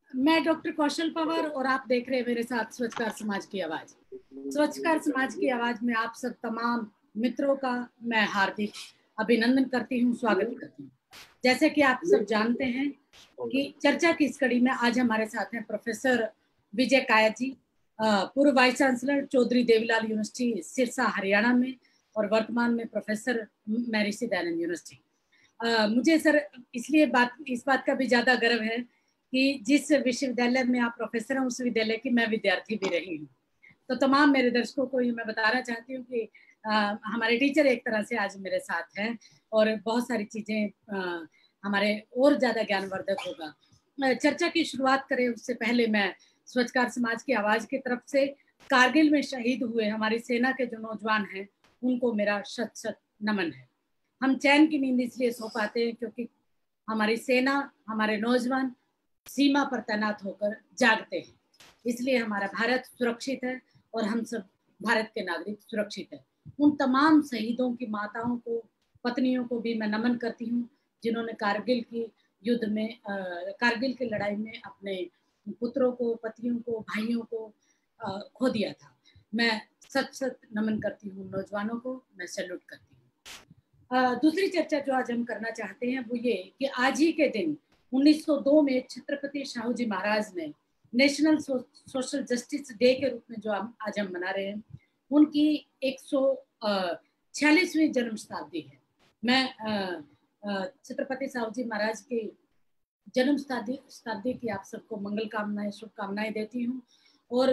मैं डॉक्टर कौशल पवार और आप देख रहे हैं मेरे साथ स्वच्छकार समाज की आवाज। स्वच्छकार समाज की आवाज में आप सब तमाम मित्रों का मैं हार्दिक अभिनंदन करती हूँ, स्वागत करती हूँ। जैसे कि आप सब जानते हैं कि चर्चा की इस कड़ी में आज हमारे साथ हैं प्रोफेसर विजय कायत जी, पूर्व vice chancellor Chaudhary Devilal university Sirsa Haryana में और वर्तमान में प्रोफेसर महर्षि दयानंद यूनिवर्सिटी। मुझे सर इसलिए इस बात का भी ज्यादा गर्व है कि जिस विश्वविद्यालय में आप प्रोफेसर हैं उस विद्यालय की मैं विद्यार्थी भी रही हूँ। तो तमाम मेरे दर्शकों को ये मैं बताना चाहती हूँ कि हमारे टीचर एक तरह से आज मेरे साथ हैं और बहुत सारी चीजें हमारे और ज्यादा ज्ञानवर्धक होगा। चर्चा की शुरुआत करें उससे पहले मैं स्वच्छकार समाज की आवाज की तरफ से कारगिल में शहीद हुए हमारी सेना के जो नौजवान हैं उनको मेरा शत शत नमन है। हम चैन की नींद इसलिए सो पाते हैं क्योंकि हमारी सेना, हमारे नौजवान सीमा पर तैनात होकर जागते हैं, इसलिए हमारा भारत सुरक्षित है और हम सब भारत के नागरिक सुरक्षित है। उन तमाम शहीदों की माताओं को, पत्नियों को भी मैं नमन करती हूँ जिन्होंने कारगिल की युद्ध में, कारगिल की लड़ाई में अपने पुत्रों को, पतियों को, भाइयों को खो दिया था। मैं सच सच नमन करती हूँ नौजवानों को, मैं सैल्यूट करती हूँ। दूसरी चर्चा जो आज हम करना चाहते हैं वो ये कि आज ही के दिन 1902 में छत्रपति शाहू जी महाराज ने नेशनल सोशल जस्टिस डे के रूप में जो आज हम मना रहे हैं, उनकी 146वीं जन्म शताब्दी है। मैं छत्रपति शाहू जी महाराज की जन्म शताब्दी की आप सबको मंगल कामनाएं, शुभकामनाएं देती हूँ। और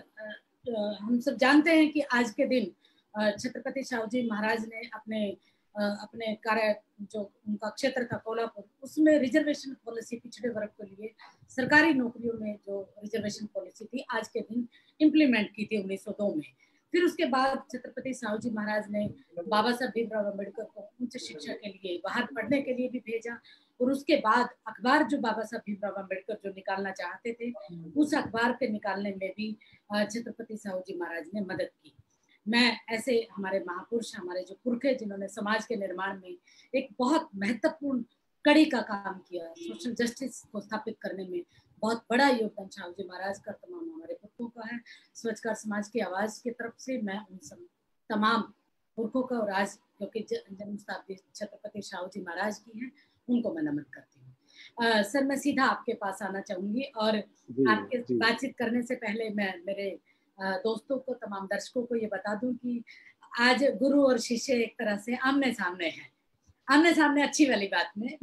हम सब जानते हैं कि आज के दिन छत्रपति शाहू जी महाराज ने अपने कार्य, जो उनका क्षेत्र था कोल्हापुर, उसमें रिजर्वेशन पॉलिसी पिछड़े वर्ग के लिए सरकारी नौकरियों में जो रिजर्वेशन पॉलिसी थी आज के दिन इम्प्लीमेंट की थी 1902 में। फिर उसके बाद छत्रपति शाहू जी महाराज ने बाबा साहब भीमराव अम्बेडकर को उच्च शिक्षा के लिए बाहर पढ़ने के लिए भी भेजा और उसके बाद अखबार जो बाबा साहब भीमराव अम्बेडकर जो निकालना चाहते थे उस अखबार के निकालने में भी छत्रपति शाहू जी महाराज ने मदद की। मैं ऐसे हमारे महापुरुष, हमारे जो पुरखे जिन्होंने समाज के निर्माण में एक बहुत महत्वपूर्ण कड़ी का काम किया, सोशल जस्टिस को स्थापित करने में बहुत बड़ा योगदान शाहू जी महाराज का तमाम हमारे पुरखों का है। स्वच्छकार समाज की आवाज की तरफ से मैं उन सब तमाम पुरखों का और आज क्योंकि जन्म शताब्दी छत्रपति शाहू जी महाराज की है उनको मैं नमन करती हूँ। सर मैं सीधा आपके पास आना चाहूंगी और आपके बातचीत करने से पहले मैं मेरे दोस्तों को, तमाम दर्शकों को ये बता दूं कि आज गुरु और शिष्य एक तरह से आमने सामने हैं। आमने सामने अच्छी वाली बात में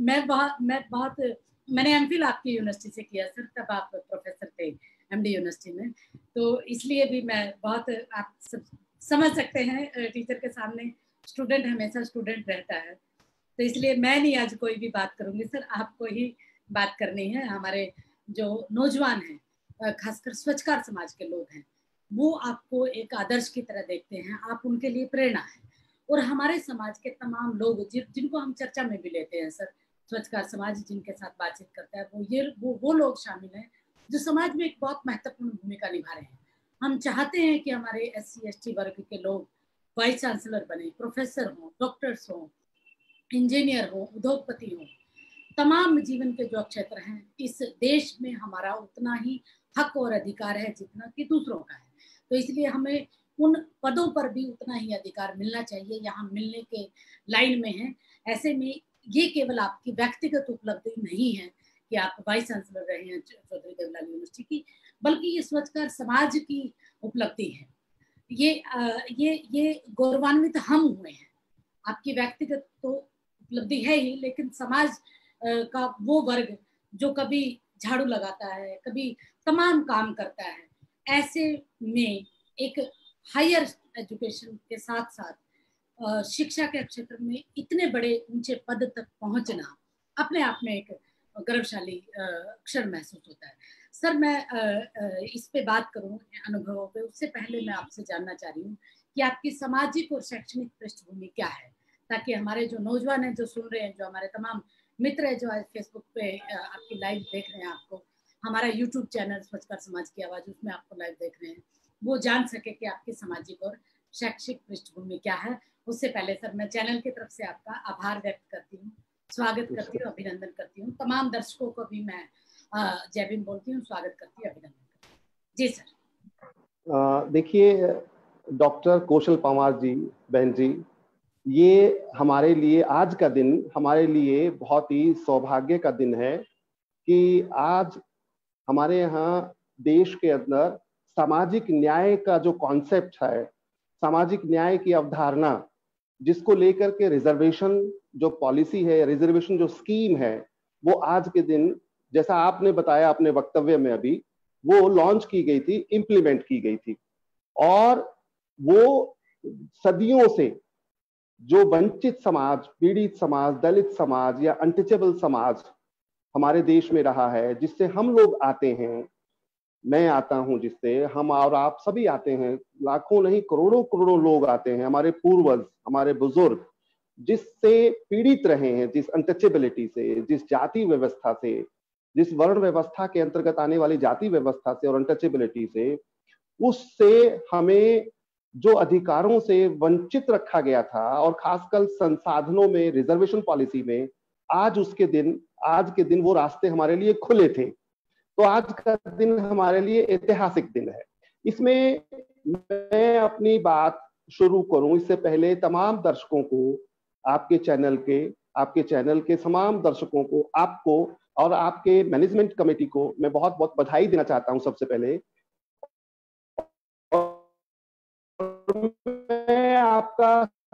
मैंने एमफिल आपकी यूनिवर्सिटी से किया सर, तब आप प्रोफेसर थे एमडी यूनिवर्सिटी में, तो इसलिए भी मैं बहुत, आप सब समझ सकते हैं टीचर के सामने स्टूडेंट हमेशा स्टूडेंट रहता है, तो इसलिए मैं नहीं आज कोई भी बात करूंगी सर, आपको ही बात करनी है। हमारे जो नौजवान हैं, खासकर स्वच्छकार समाज के लोग हैं, वो आपको एक आदर्श की तरह देखते हैं, आप उनके लिए प्रेरणा है। और हमारे समाज के तमाम लोग जिनको हम चर्चा में भी लेते हैं सर, स्वच्छकार समाज जिनके साथ बातचीत करता है, वो लोग शामिल हैं जो समाज में एक बहुत महत्वपूर्ण भूमिका निभा रहे हैं। हम चाहते हैं कि हमारे SC ST वर्ग के लोग वाइस चांसलर बने, प्रोफेसर हों, डॉक्टर्स हों, इंजीनियर हो, उद्योगपति हो, तमाम जीवन के जो क्षेत्र हैं, इस देश में हमारा उतना ही हक और अधिकार है जितना कि दूसरों का है। तो इसलिए हमें उन पदों पर भी उतना ही अधिकार मिलना चाहिए, यहाँ मिलने के लाइन में है। ऐसे में ये केवल आपकी व्यक्तिगत उपलब्धि नहीं है कि आप वाइस चांसलर रहे हैं चौधरी देवीलाल यूनिवर्सिटी की, बल्कि ये स्वच्छकार समाज की उपलब्धि है। ये गौरवान्वित हम हुए हैं। आपकी व्यक्तिगत तो उपलब्धि है ही, लेकिन समाज का वो वर्ग जो कभी झाड़ू लगाता है, कभी तमाम काम करता है, ऐसे में एक हायर एजुकेशन के साथ साथ शिक्षा के क्षेत्र में इतने बड़े ऊंचे पद तक पहुंचना अपने आप में एक गर्वशाली क्षण महसूस होता है। सर मैं इस पे बात करूं अनुभवों पे, उससे पहले मैं आपसे जानना चाह रही हूँ कि आपकी सामाजिक और शैक्षणिक पृष्ठभूमि क्या है, ताकि हमारे जो नौजवान हैं जो सुन रहे हैं, जो हमारे तमाम मित्र हैं जो आज फेसबुक पे आपकी लाइव देख रहे हैं, आपको हमारा यूट्यूब चैनल स्वच्छकार समाज की आवाज, उसमें आपको लाइव देख रहे हैं, वो जान सके कि आपकी सामाजिक और शैक्षिक पृष्ठभूमि क्या है। उससे पहले सर मैं चैनल की तरफ से आपका आभार व्यक्त करती हूँ, स्वागत करती हूँ, अभिनंदन करती हूँ। तमाम दर्शकों को भी मैं जय भीम बोलती हूँ, स्वागत करती हूँ, अभिनंदन। जी सर। देखिए डॉक्टर कौशल पंवार जी, बहन जी, ये हमारे लिए आज का दिन हमारे लिए बहुत ही सौभाग्य का दिन है कि आज हमारे यहाँ देश के अंदर सामाजिक न्याय का जो कॉन्सेप्ट है, सामाजिक न्याय की अवधारणा, जिसको लेकर के रिजर्वेशन जो पॉलिसी है, रिजर्वेशन जो स्कीम है, वो आज के दिन, जैसा आपने बताया अपने वक्तव्य में अभी, वो लॉन्च की गई थी, इंप्लीमेंट की गई थी। और वो सदियों से जो वंचित समाज, पीड़ित समाज, दलित समाज या अनटचेबल समाज हमारे देश में रहा है, जिससे हम लोग आते हैं, मैं आता हूं, जिससे हम और आप सभी आते हैं, लाखों नहीं करोड़ों करोड़ों लोग आते हैं, हमारे पूर्वज, हमारे बुजुर्ग, जिससे पीड़ित रहे हैं, जिस अनटचेबिलिटी से, जिस जाति व्यवस्था से, जिस वर्ण व्यवस्था के अंतर्गत आने वाली जाति व्यवस्था से और अनटचेबिलिटी से, उससे हमें जो अधिकारों से वंचित रखा गया था, और खासकर संसाधनों में, रिजर्वेशन पॉलिसी में, आज के दिन वो रास्ते हमारे लिए खुले थे। तो आज का दिन हमारे लिए ऐतिहासिक दिन है। इसमें मैं अपनी बात शुरू करूं इससे पहले तमाम दर्शकों को, आपके चैनल के तमाम दर्शकों को, आपको और आपके मैनेजमेंट कमेटी को मैं बहुत बहुत बधाई देना चाहता हूं सबसे पहले। मैं आपका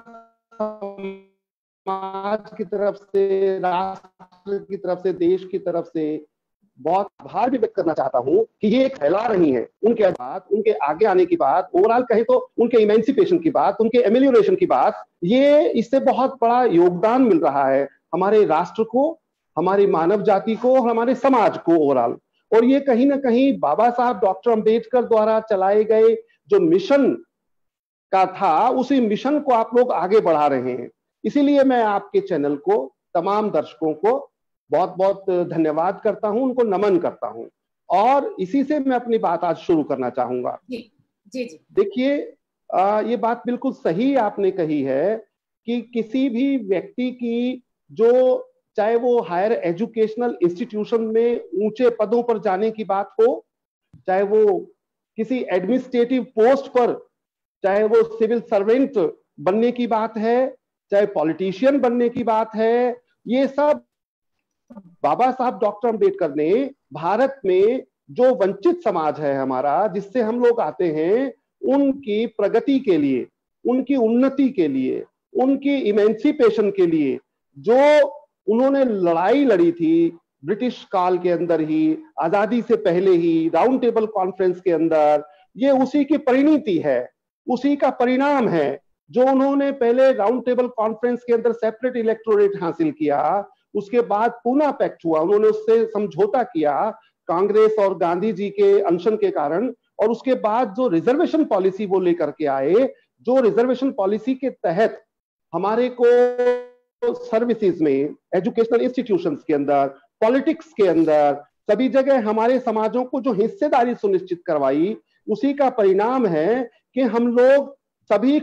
समाज की तरफ से, राष्ट्र की तरफ से, देश की तरफ से बहुत आभार भी व्यक्त करना चाहता हूं कि ये एक फैला रही है उनके बात, उनके आगे आने की बात, ओवरऑल कहे तो उनके इमेंसिपेशन की बात, उनके एमेलियोरेशन की बात, ये इससे बहुत बड़ा योगदान मिल रहा है हमारे राष्ट्र को, हमारी मानव जाति को, हमारे समाज को ओवरऑल। और ये कहीं ना कहीं बाबा साहब डॉक्टर अंबेडकर द्वारा चलाए गए जो मिशन का था, उसी मिशन को आप लोग आगे बढ़ा रहे हैं। इसीलिए मैं आपके चैनल को, तमाम दर्शकों को बहुत बहुत धन्यवाद करता हूं, उनको नमन करता हूं, और इसी से मैं अपनी बात आज शुरू करना चाहूंगा। जी जी जी। देखिए ये बात बिल्कुल सही आपने कही है कि किसी भी व्यक्ति की, जो चाहे वो हायर एजुकेशनल इंस्टीट्यूशन में ऊंचे पदों पर जाने की बात हो, चाहे वो किसी एडमिनिस्ट्रेटिव पोस्ट पर, चाहे वो सिविल सर्वेंट बनने की बात है, चाहे पॉलिटिशियन बनने की बात है, ये सब बाबा साहब डॉक्टर अंबेडकर ने भारत में जो वंचित समाज है हमारा, जिससे हम लोग आते हैं, उनकी प्रगति के लिए, उनकी उन्नति के लिए, उनकी इमेंसिपेशन के लिए जो उन्होंने लड़ाई लड़ी थी ब्रिटिश काल के अंदर ही, आजादी से पहले ही, राउंड टेबल कॉन्फ्रेंस के अंदर, ये उसी की परिणति है, उसी का परिणाम है। जो उन्होंने पहले राउंड टेबल कॉन्फ्रेंस के अंदर सेपरेट इलेक्टोरेट हासिल किया, उसके बाद पूना पैक्ट हुआ, उन्होंने उससे समझौता किया कांग्रेस और गांधी जी के अनशन के कारण, और उसके बाद जो रिजर्वेशन पॉलिसी वो लेकर के आए, जो रिजर्वेशन पॉलिसी के तहत हमारे को सर्विसेज में, एजुकेशनल इंस्टीट्यूशंस के अंदर, पॉलिटिक्स के अंदर, सभी जगह हमारे समाजों को जो हिस्सेदारी सुनिश्चित करवाई, उसी का परिणाम है कि हम लोग सभी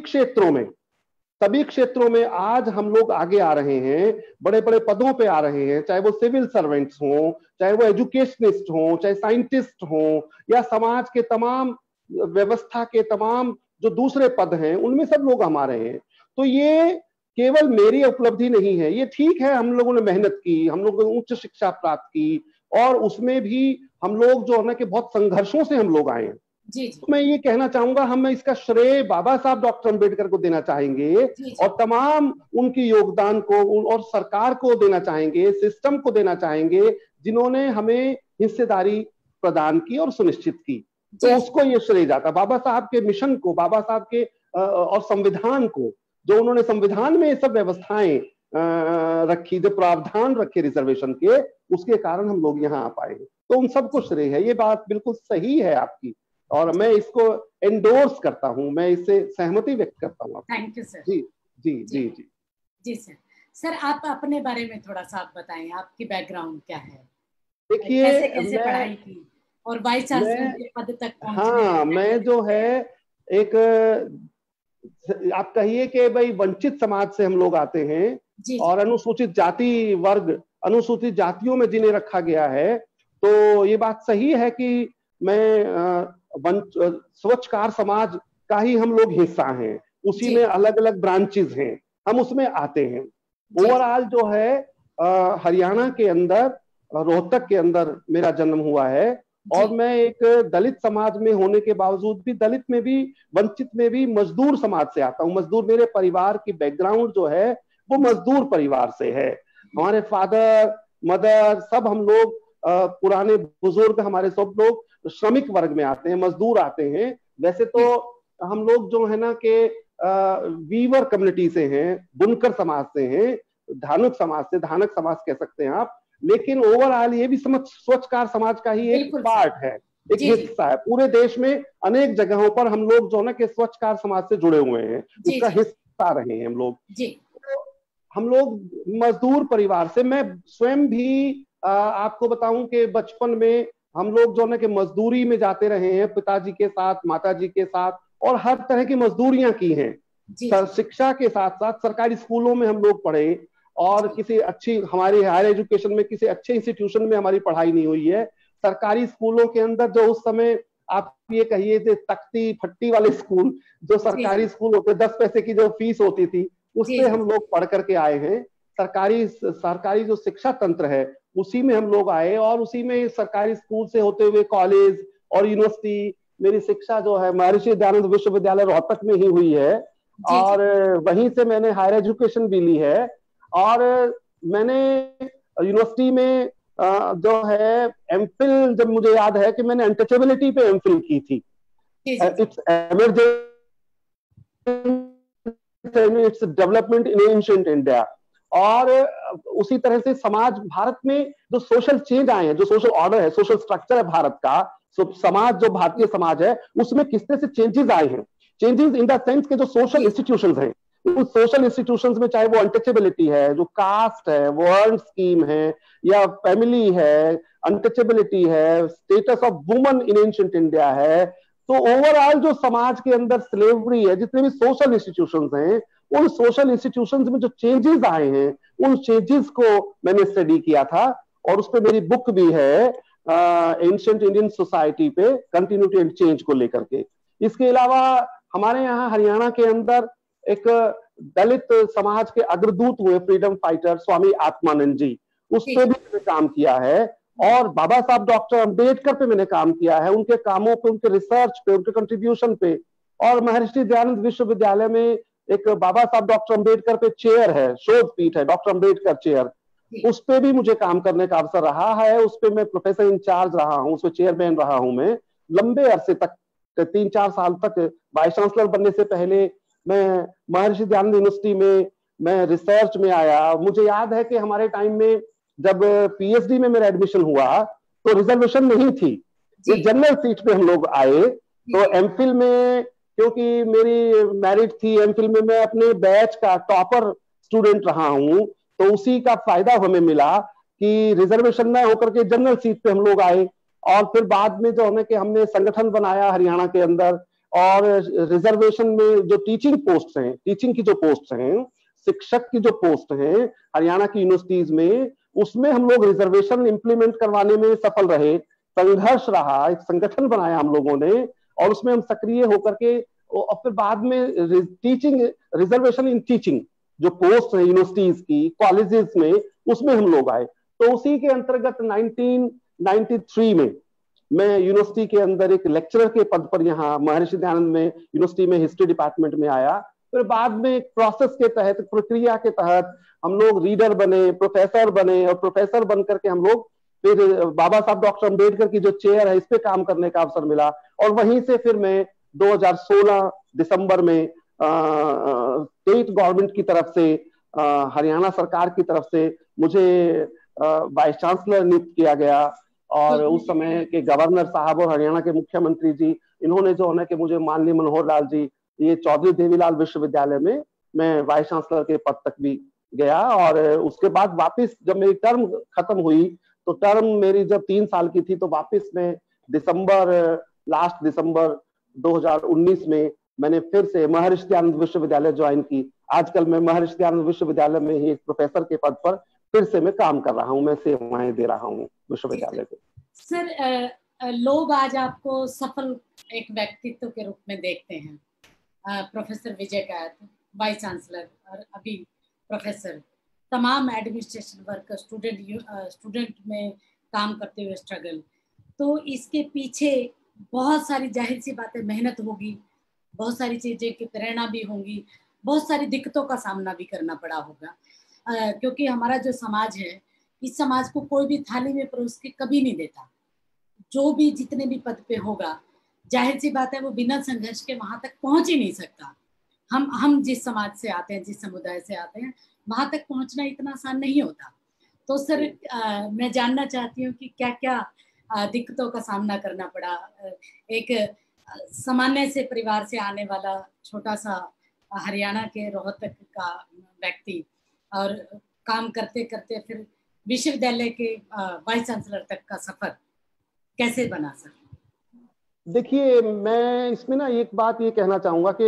क्षेत्रों में आज हम लोग आगे आ रहे हैं, बड़े बड़े पदों पे आ रहे हैं, चाहे वो सिविल सर्वेंट्स हों, चाहे वो एजुकेशनिस्ट हों, चाहे साइंटिस्ट हों, या समाज के तमाम व्यवस्था के तमाम जो दूसरे पद हैं, उनमें सब लोग हम आ रहे हैं। तो ये केवल मेरी उपलब्धि नहीं है, ये ठीक है, हम लोगों ने मेहनत की, हम लोगों ने उच्च शिक्षा प्राप्त की, और उसमें भी हम लोग जो है ना कि बहुत संघर्षों से हम लोग आए हैं। जी जी। तो मैं ये कहना चाहूंगा, हम इसका श्रेय बाबा साहब डॉक्टर अंबेडकर को देना चाहेंगे, और तमाम उनके योगदान को, और सरकार को देना चाहेंगे, सिस्टम को देना चाहेंगे, जिन्होंने हमें हिस्सेदारी प्रदान की और सुनिश्चित की। तो उसको ये श्रेय जाता, बाबा साहब के मिशन को, बाबा साहब के और संविधान को, जो उन्होंने संविधान में ये सब व्यवस्थाएं रखी, जो प्रावधान रखे रिजर्वेशन के, उसके कारण हम लोग यहाँ आ पाए। तो उन सबको श्रेय है। ये बात बिल्कुल सही है आपकी, और मैं इसको एंडोर्स करता हूं, मैं इससे सहमति व्यक्त करता हूं। Thank you sir. जी जी जी जी जी सर। सर आप अपने बारे में थोड़ा सा आप बताएं, आपकी बैकग्राउंड क्या है? देखिए, कैसे पढ़ाई की और वाइस चांसलर के पद तक पहुंचने? हाँ, मैं जो है एक, आप कहिए कि भाई वंचित समाज से हम लोग आते हैं, और अनुसूचित जाति वर्ग, अनुसूचित जातियों में जिन्हें रखा गया है, तो ये बात सही है कि मैं स्वच्छकार समाज का ही हम लोग हिस्सा हैं, उसी में अलग अलग ब्रांचेस हैं, हम उसमें आते हैं। ओवरऑल जो है हरियाणा के अंदर, रोहतक के अंदर मेरा जन्म हुआ है, और मैं एक दलित समाज में होने के बावजूद भी, दलित में भी, वंचित में भी, मजदूर समाज से आता हूँ। मजदूर, मेरे परिवार की बैकग्राउंड जो है वो मजदूर परिवार से है। हमारे फादर मदर सब हम लोग पुराने बुजुर्ग, हमारे सब लोग श्रमिक वर्ग में आते हैं, मजदूर आते हैं। वैसे तो हम लोग जो है ना कि वीवर कम्युनिटी से हैं, बुनकर समाज से हैं, धानुक समाज से, धानक समाज कह सकते हैं आप, लेकिन ओवरऑल ये भी स्वच्छकार समाज का ही एक पार्ट है, एक हिस्सा है। पूरे देश में अनेक जगहों पर हम लोग जो है ना कि स्वच्छकार समाज से जुड़े हुए हैं, उसका हिस्सा रहे हैं हम लोग। तो हम लोग मजदूर परिवार से, मैं स्वयं भी आपको बताऊं कि बचपन में हम लोग जो है कि मजदूरी में जाते रहे हैं, पिताजी के साथ, माताजी के साथ, और हर तरह की मजदूरियां की हैं। शिक्षा के साथ साथ सरकारी स्कूलों में हम लोग पढ़े, और किसी अच्छी, हमारी हायर एजुकेशन में किसी अच्छे इंस्टीट्यूशन में हमारी पढ़ाई नहीं हुई है। सरकारी स्कूलों के अंदर जो उस समय आप ये कहिए थे तख्ती फट्टी वाले स्कूल, जो सरकारी स्कूल होते, 10 पैसे की जो फीस होती थी, उससे हम लोग पढ़ करके आए हैं। सरकारी जो शिक्षा तंत्र है उसी में हम लोग आए, और उसी में सरकारी स्कूल से होते हुए कॉलेज और यूनिवर्सिटी, मेरी शिक्षा जो है महर्षि दयानंद विश्वविद्यालय रोहतक में ही हुई है, और वहीं से मैंने हायर एजुकेशन भी ली है। और मैंने यूनिवर्सिटी में जो है एमफिल, जब मुझे याद है कि मैंने अनटचेबिलिटी पे एमफिल की थी, it's it's development in ancient India. और उसी तरह से समाज, भारत में जो सोशल चेंज आए हैं, जो सोशल ऑर्डर है, सोशल स्ट्रक्चर है भारत का, समाज जो भारतीय समाज है उसमें किस तरह से चेंजेस आए हैं, चेंजेस इन द सेंस के जो सोशल इंस्टीट्यूशंस हैं, उन सोशल इंस्टीट्यूशंस में चाहे वो अनटचेबिलिटी है, जो कास्ट है, वर्ण स्कीम है, या फैमिली है, अनटचेबिलिटी है, status of woman in ancient India है, तो ओवरऑल जो समाज के अंदर स्लेवरी है, जितने भी सोशल इंस्टीट्यूशंस हैं, उन सोशल इंस्टीट्यूशंस में जो चेंजेस आए हैं, उन चेंजेस को मैंने स्टडी किया था, और उस पर मेरी बुक भी है एंशिएंट इंडियन सोसाइटी पे, कंटिन्यूटी एंड चेंज को लेकर के। इसके अलावा हमारे यहाँ हरियाणा के अंदर एक दलित समाज के अग्रदूत हुए फ्रीडम फाइटर स्वामी आत्मानंद जी, उस पर भी मैंने काम किया है, और बाबा साहब डॉक्टर अंबेडकर पे मैंने काम किया है, उनके कामों पे, उनके रिसर्च पे, उनके कंट्रीब्यूशन पे। और महर्षि दयानंद विश्वविद्यालय में एक बाबा साहब डॉक्टर अंबेडकर पे चेयर है, शोध पीठ है, डॉक्टर अंबेडकर चेयर, उस पे भी मुझे काम करने का अवसर रहा है। उस पे मैं प्रोफेसर इंचार्ज रहा हूँ, उसमें चेयरमैन रहा हूँ मैं लंबे अरसे तक, 3-4 साल तक। वाइस चांसलर बनने से पहले मैं महर्षि दयानंद यूनिवर्सिटी में मैं रिसर्च में आया। मुझे याद है कि हमारे टाइम में जब पीएचडी में मेरा एडमिशन हुआ तो रिजर्वेशन नहीं थी, ये जनरल सीट पे हम लोग आए। तो एमफिल में, क्योंकि मेरी मेरिट थी, एमफिल में मैं अपने बैच का टॉपर स्टूडेंट रहा हूँ, तो उसी का फायदा हमें मिला कि रिजर्वेशन न होकर के जनरल सीट पे हम लोग आए। और फिर बाद में जो है कि हमने संगठन बनाया हरियाणा के अंदर, और रिजर्वेशन में जो टीचिंग पोस्ट हैं, टीचिंग की जो पोस्ट हैं, शिक्षक की जो पोस्ट हैं हरियाणा की यूनिवर्सिटीज में, उसमें हम लोग रिजर्वेशन इंप्लीमेंट करवाने में सफल रहे। संघर्ष रहा, एक संगठन बनाया हम लोगों ने, और उसमें हम सक्रिय होकर के, और फिर बाद में टीचिंग, रिजर्वेशन इन टीचिंग जो पोस्ट है यूनिवर्सिटीज की, कॉलेजेस में, उसमें हम लोग आए। तो उसी के अंतर्गत 1993 में मैं यूनिवर्सिटी के अंदर एक लेक्चरर के पद पर यहाँ महर्षि दयानंद में यूनिवर्सिटी में हिस्ट्री डिपार्टमेंट में आया। फिर बाद में एक प्रोसेस के तहत, प्रक्रिया के तहत हम लोग रीडर बने, प्रोफेसर बने, और प्रोफेसर बन करके हम लोग फिर बाबा साहब डॉक्टर अंबेडकर की जो चेयर है इस पे काम करने का अवसर मिला। और वहीं से फिर मैं 2016 दिसंबर में स्टेट गवर्नमेंट की तरफ से, हरियाणा सरकार की तरफ से मुझे वाइस चांसलर नियुक्त किया गया। और उस समय के गवर्नर साहब और हरियाणा के मुख्यमंत्री जी, इन्होंने जो है कि मुझे माननीय मनोहर लाल जी, ये चौधरी देवीलाल विश्वविद्यालय में मैं वाइस चांसलर के पद तक भी गया। और उसके बाद वापस जब मेरी टर्म खत्म हुई, तो टर्म मेरी जब 3 साल की थी, तो वापस मैं लास्ट दिसंबर 2019 में मैंने फिर से महर्षि दयानंद विश्वविद्यालय ज्वाइन की। आजकल मैं महर्षि दयानंद विश्वविद्यालय में ही एक प्रोफेसर के पद पर फिर से मैं काम कर रहा हूँ, मैं सेवाएं दे रहा हूँ विश्वविद्यालय को। सर, लोग आज आपको सफल एक व्यक्तित्व के रूप में देखते हैं। प्रोफेसर विजय कायत, वाइस चांसलर और अभी प्रोफेसर, तमाम एडमिनिस्ट्रेशन वर्क, स्टूडेंट में काम करते हुए स्ट्रगल, तो इसके पीछे बहुत सारी जाहिर सी बातें मेहनत होगी, बहुत सारी चीज़ें की प्रेरणा भी होंगी, बहुत सारी दिक्कतों का सामना भी करना पड़ा होगा, क्योंकि हमारा जो समाज है, इस समाज को कोई भी थाली में परोस के कभी नहीं देता। जो भी जितने भी पद पे होगा, जाहिर सी बात है वो बिना संघर्ष के वहां तक पहुंच ही नहीं सकता। हम जिस समाज से आते हैं, जिस समुदाय से आते हैं, वहां तक पहुंचना इतना आसान नहीं होता। तो सर, मैं जानना चाहती हूँ कि क्या क्या दिक्कतों का सामना करना पड़ा एक सामान्य से परिवार से आने वाला छोटा सा हरियाणा के रोहतक का व्यक्ति, और काम करते करते फिर विश्वविद्यालय के वाइस चांसलर तक का सफर कैसे बना सर? देखिए, मैं इसमें ना एक बात ये कहना चाहूंगा कि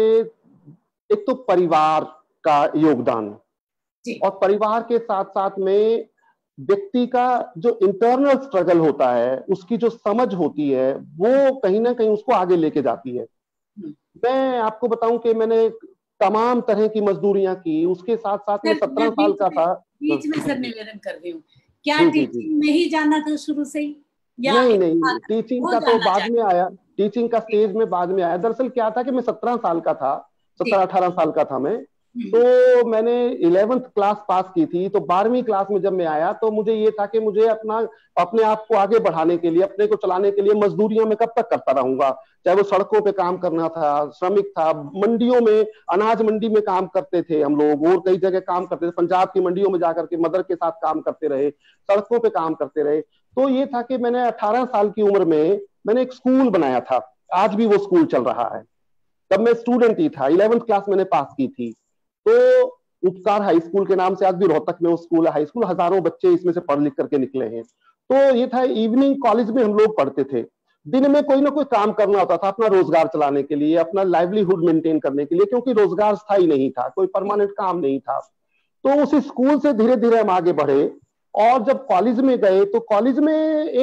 एक तो परिवार का योगदान, और परिवार के साथ साथ में व्यक्ति का जो इंटरनल स्ट्रगल होता है, उसकी जो समझ होती है, वो कहीं ना कहीं उसको आगे लेके जाती है। मैं आपको बताऊं कि मैंने तमाम तरह की मजदूरियां की, उसके साथ साथ में 17 साल का था। बीच में सर निवेदन कर रही हूँ, क्या टीचिंग में ही जाना था शुरू से ही? नहीं, टीचिंग का तो बाद में आया, टीचिंग का स्टेज में बाद में आया। दरअसल क्या था कि मैं 17 साल का था, 17-18 साल का था मैं, तो मैंने 11th क्लास पास की थी। तो 12वीं क्लास में जब मैं आया तो मुझे ये था कि मुझे अपने आप को आगे बढ़ाने के लिए, अपने को चलाने के लिए मजदूरियां मैं कब तक करता रहूंगा। चाहे वो सड़कों पे काम करना था, श्रमिक था, मंडियों में, अनाज मंडी में काम करते थे हम लोग, और कई जगह काम करते थे, पंजाब की मंडियों में जाकर के मदर के साथ काम करते रहे, सड़कों पे काम करते रहे। तो ये था कि मैंने 18 साल की उम्र में मैंने एक स्कूल बनाया था, आज भी वो स्कूल चल रहा है। तब मैं स्टूडेंट ही था, 11th क्लास मैंने पास की थी। तो उपकार हाई स्कूल के नाम से आज भी रोहतक में वो स्कूल है, हाई स्कूल, हजारों बच्चे इसमें से पढ़ लिख करके निकले हैं। तो ये था, इवनिंग कॉलेज में हम लोग पढ़ते थे, दिन में कोई ना कोई काम करना होता था अपना रोजगार चलाने के लिए, अपना लाइवलीहुड मेंटेन करने के लिए, क्योंकि रोजगार स्थायी नहीं था, कोई परमानेंट काम नहीं था। तो उसी स्कूल से धीरे धीरे हम आगे बढ़े, और जब कॉलेज में गए तो कॉलेज में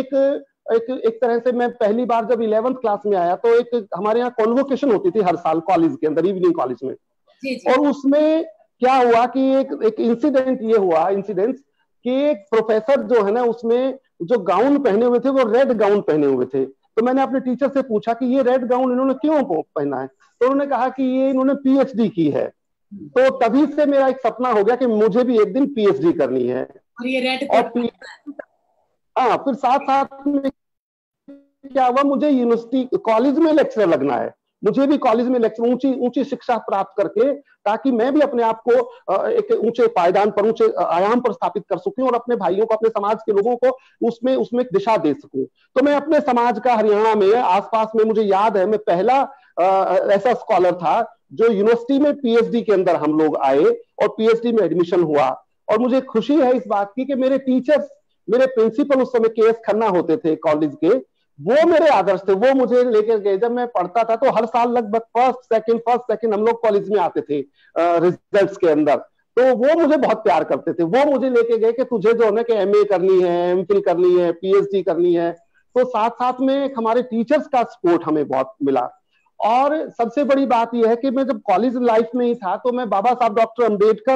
एक तरह से मैं पहली बार जब 11th क्लास में आया तो एक हमारे यहाँ कॉन्वोकेशन होती थी हर साल कॉलेज के अंदर, इवनिंग कॉलेज में। और उसमें क्या हुआ कि एक इंसिडेंट ये हुआ, कि एक प्रोफेसर जो है ना, उसमें जो गाउन पहने हुए थे वो रेड गाउन पहने हुए थे। तो मैंने अपने टीचर से पूछा कि ये रेड गाउन इन्होंने क्यों पहना है, तो उन्होंने कहा कि ये इन्होंने पीएचडी की है। तो तभी से मेरा एक सपना हो गया कि मुझे भी एक दिन पीएचडी करनी है। और ये रेड हाँ, फिर साथ साथ में क्या हुआ, मुझे यूनिवर्सिटी कॉलेज में लेक्चरर लगना है, मुझे भी कॉलेज में लेक्चर, ऊंची शिक्षा प्राप्त करके, ताकि मैं भी अपने आप को एक ऊंचे पायदान पर, ऊंचे आयाम पर स्थापित कर सकूं, और अपने भाइयों को, अपने समाज के लोगों को उसमें दिशा दे सकूं। तो मैं अपने समाज का हरियाणा में आसपास में, मुझे याद है, मैं पहला ऐसा स्कॉलर था जो यूनिवर्सिटी में पीएचडी के अंदर हम लोग आए और पीएचडी में एडमिशन हुआ। और मुझे खुशी है इस बात की कि मेरे टीचर्स, मेरे प्रिंसिपल उस समय के एस खन्ना होते थे कॉलेज के, वो मेरे आदर्श थे, वो मुझे लेकर गए। जब मैं पढ़ता था तो हर साल लगभग फर्स्ट सेकंड हम लोग कॉलेज में आते थे रिजल्ट्स के अंदर, तो वो मुझे बहुत प्यार करते थे। वो मुझे लेके गए कि तुझे जो है कि एमए करनी है, एमफिल करनी है, पीएचडी करनी है। तो साथ साथ में हमारे टीचर्स का सपोर्ट हमें बहुत मिला। और सबसे बड़ी बात यह है कि मैं जब कॉलेज लाइफ में ही था तो मैं बाबा साहब डॉक्टर अंबेडकर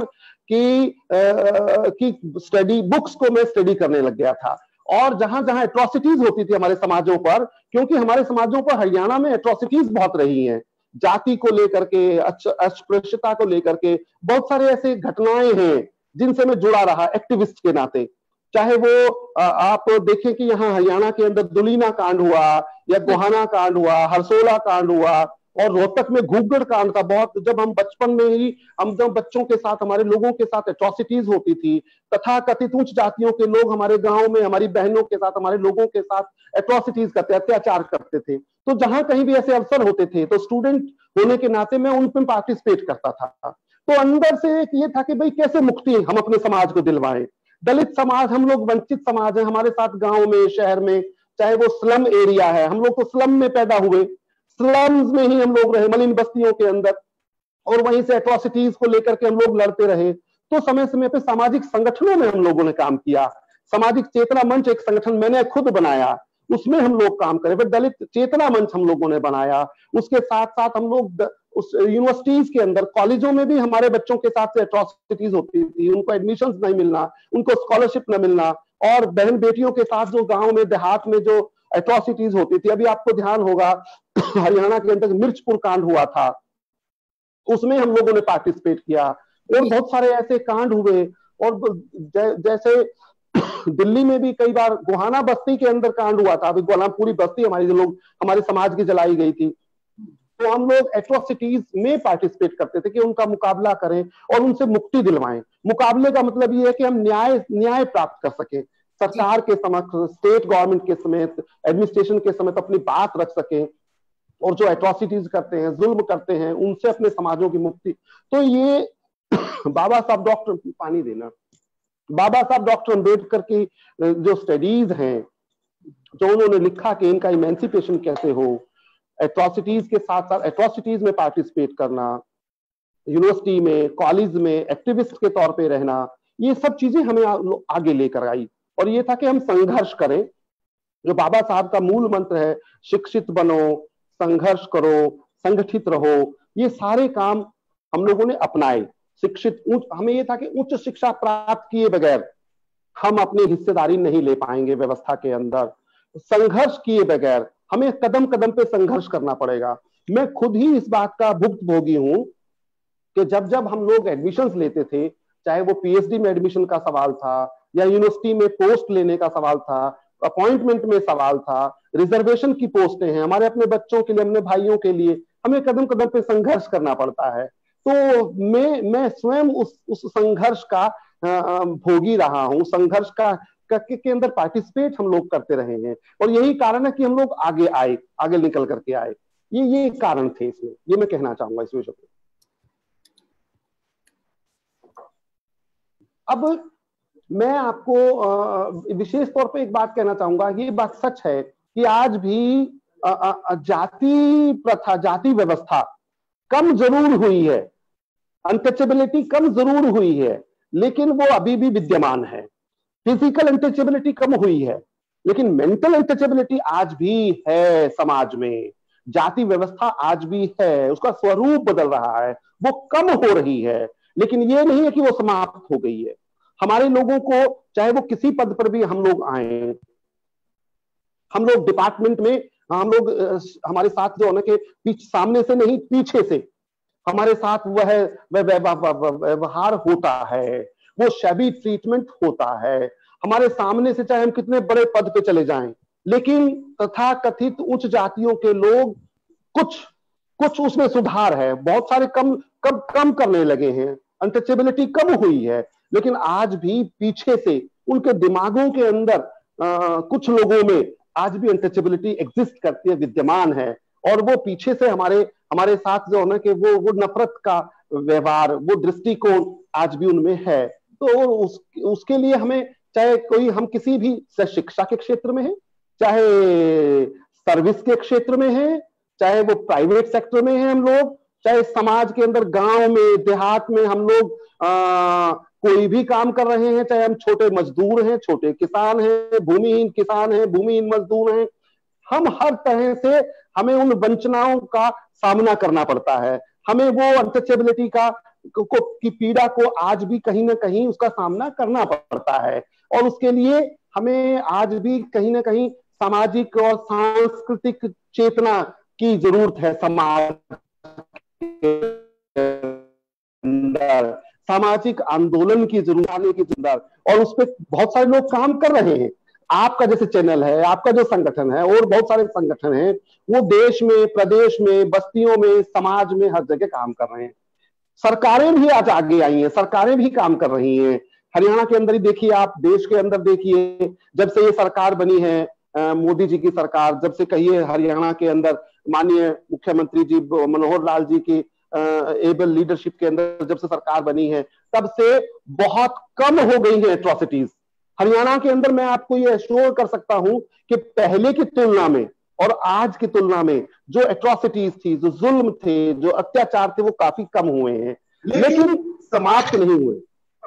की स्टडी बुक्स को मैं स्टडी करने लग गया था। और जहां जहां एट्रोसिटीज होती थी हमारे समाजों पर, क्योंकि हमारे समाजों पर हरियाणा में एट्रोसिटीज बहुत रही हैं, जाति को लेकर के, अस्पृश्यता को लेकर के बहुत सारे ऐसे घटनाएं हैं जिनसे मैं जुड़ा रहा एक्टिविस्ट के नाते। चाहे वो आप देखें कि यहाँ हरियाणा के अंदर दुलीना कांड हुआ, या गोहाना कांड हुआ, हरसोला कांड हुआ, और रोहतक में घूगड़ कांड था बहुत। जब हम बचपन में ही, हम जब बच्चों के साथ, हमारे लोगों के साथ एट्रोसिटीज होती थी, तथा कथित उच्च जातियों के लोग हमारे गांव में हमारी बहनों के साथ, हमारे लोगों के साथ एट्रोसिटीज करते, अत्याचार करते थे। तो जहां कहीं भी ऐसे अवसर होते थे तो स्टूडेंट होने के नाते मैं उनमें पार्टिसिपेट करता था। तो अंदर से एक ये था कि भाई कैसे मुक्ति हम अपने समाज को दिलवाएं। दलित समाज, हम लोग वंचित समाज है, हमारे साथ गांव में, शहर में, चाहे वो स्लम एरिया है, हम लोग तो स्लम में पैदा हुए, स्लम्स में ही हम लोग रहे, मलिन बस्तियों के अंदर, और वहीं से एट्रोसिटीज को लेकर के हम लोग लड़ते रहे। तो समय समय पे सामाजिक संगठनों में हम लोगों ने काम किया। सामाजिक चेतना मंच एक संगठन मैंने खुद बनाया, उसमें हम लोग काम करें। फिर दलित चेतना मंच हम लोगों ने बनाया। उसके साथ साथ हम लोग उस यूनिवर्सिटीज के अंदर, कॉलेजों में भी हमारे बच्चों के साथ एट्रॉसिटीज होती थी, उनको एडमिशन नहीं मिलना, उनको स्कॉलरशिप न मिलना, और बहन बेटियों के साथ जो गांव में देहात में जो एट्रॉसिटीज होती थी। अभी आपको ध्यान होगा हरियाणा के अंदर मिर्चपुर कांड हुआ था, उसमें हम लोगों ने पार्टिसिपेट किया, और बहुत सारे ऐसे कांड हुए। और जैसे दिल्ली में भी कई बार गोहाना बस्ती के अंदर कांड हुआ था, अभी गोहाना पूरी बस्ती हमारी, जो लोग हमारे समाज की जलाई गई थी, तो हम लोग एट्रॉसिटीज में पार्टिसिपेट करते थे कि उनका मुकाबला करें और उनसे मुक्ति दिलवाएं। मुकाबले का मतलब ये है कि हम न्याय प्राप्त कर सकें, सरकार के समक्ष, स्टेट गवर्नमेंट के समेत, एडमिनिस्ट्रेशन के समेत अपनी बात रख सकें, और जो एट्रॉसिटीज करते हैं, जुल्म करते हैं, उनसे अपने समाजों की मुक्ति। तो ये बाबा साहब डॉक्टर अंबेडकर की जो स्टडीज हैं, जो उन्होंने लिखा कि इनका इमेंसिपेशन कैसे हो, एट्रॉसिटीज के साथ साथ एट्रॉसिटीज में पार्टिसिपेट करना, यूनिवर्सिटी में, कॉलेज में एक्टिविस्ट के तौर पे रहना, ये सब चीजें हमें आगे लेकर आई। और ये था कि हम संघर्ष करें, जो बाबा साहब का मूल मंत्र है, शिक्षित बनो, संघर्ष करो, संगठित रहो, ये सारे काम हम लोगों ने अपनाए। शिक्षित, हमें ये था कि उच्च शिक्षा प्राप्त किए बगैर हम अपनी हिस्सेदारी नहीं ले पाएंगे व्यवस्था के अंदर। संघर्ष किए बगैर हमें कदम कदम पे संघर्ष करना पड़ेगा। मैं खुद ही इस बात का भुक्तभोगी हूं कि जब जब हम लोग एडमिशंस लेते थे, चाहे वो पीएचडी में एडमिशन का सवाल था, या यूनिवर्सिटी में पोस्ट लेने का सवाल था, अपॉइंटमेंट में सवाल था, रिजर्वेशन की पोस्टें हैं, हमारे अपने बच्चों के लिए, अपने भाइयों के लिए हमें कदम कदम पे संघर्ष करना पड़ता है। तो मैं स्वयं उस संघर्ष का भोगी रहा हूं, संघर्ष के अंदर पार्टिसिपेट हम लोग करते रहे हैं, और यही कारण है कि हम लोग आगे निकल करके आए। ये कारण थे इसमें, ये मैं कहना चाहूंगा इस विषय पे। अब मैं आपको विशेष तौर पे एक बात कहना चाहूंगा, ये बात सच है कि आज भी जाति प्रथा, जाति व्यवस्था कम जरूर हुई है, अनटचेबिलिटी कम जरूर हुई है, लेकिन वो अभी भी विद्यमान है। फिजिकल अनटचेबिलिटी कम हुई है, लेकिन मेंटल अनटचेबिलिटी आज भी है समाज में। जाति व्यवस्था आज भी है, उसका स्वरूप बदल रहा है, वो कम हो रही है, लेकिन ये नहीं है कि वो समाप्त हो गई है। हमारे लोगों को, चाहे वो किसी पद पर भी हम लोग आए, हम लोग डिपार्टमेंट में, हम लोग हमारे साथ जो है ना कि सामने से नहीं पीछे से हमारे साथ वह व्यवहार होता है, वो शैबी ट्रीटमेंट होता है हमारे सामने से, चाहे हम कितने बड़े पद पे चले जाएं, लेकिन तथा कथित उच्च जातियों के लोग कुछ उसमें सुधार है, बहुत सारे कम करने लगे हैं, अनटचेबिलिटी कम हुई है, लेकिन आज भी पीछे से उनके दिमागों के अंदर कुछ लोगों में आज भी अनटचेबिलिटी एग्जिस्ट करती है, विद्यमान है, और वो पीछे से हमारे साथ जो है ना कि वो नफरत का व्यवहार, वो दृष्टिकोण आज भी उनमें है। तो उसके लिए हमें, चाहे हम किसी भी शिक्षा के क्षेत्र में है, चाहे सर्विस के क्षेत्र में है, चाहे वो प्राइवेट सेक्टर में है हम लोग, चाहे समाज के अंदर गांव में, देहात में हम लोग कोई भी काम कर रहे हैं, चाहे हम छोटे मजदूर हैं, छोटे किसान हैं, भूमिहीन किसान हैं, भूमिहीन मजदूर हैं, हम हर तरह से हमें उन वंचनाओं का सामना करना पड़ता है। हमें वो अनटचेबिलिटी की पीड़ा को आज भी कहीं ना कहीं उसका सामना करना पड़ता है, और उसके लिए हमें आज भी कहीं ना कहीं सामाजिक और सांस्कृतिक चेतना की जरूरत है। समाज सामाजिक आंदोलन की जरूरत आने की जरूरत, और उस पर बहुत सारे लोग काम कर रहे हैं। आपका जैसे चैनल है, आपका जो संगठन है, और बहुत सारे संगठन हैं, वो देश में, प्रदेश में, बस्तियों में, समाज में हर जगह काम कर रहे हैं। सरकारें भी आज आगे आई हैं, सरकारें भी काम कर रही हैं। हरियाणा के अंदर ही देखिए, आप देश के अंदर देखिए, जब से ये सरकार बनी है, मोदी जी की सरकार, जब से कहिए हरियाणा के अंदर माननीय मुख्यमंत्री जी मनोहर लाल जी की एबल लीडरशिप के अंदर जब से सरकार बनी है, तब से बहुत कम हो गई है एट्रॉसिटीज हरियाणा के अंदर। मैं आपको ये एश्योर कर सकता हूं कि पहले की तुलना में और आज की तुलना में जो एट्रॉसिटीज थी, जो जुल्म थे, जो अत्याचार थे, वो काफी कम हुए हैं, लेकिन समाप्त नहीं हुए।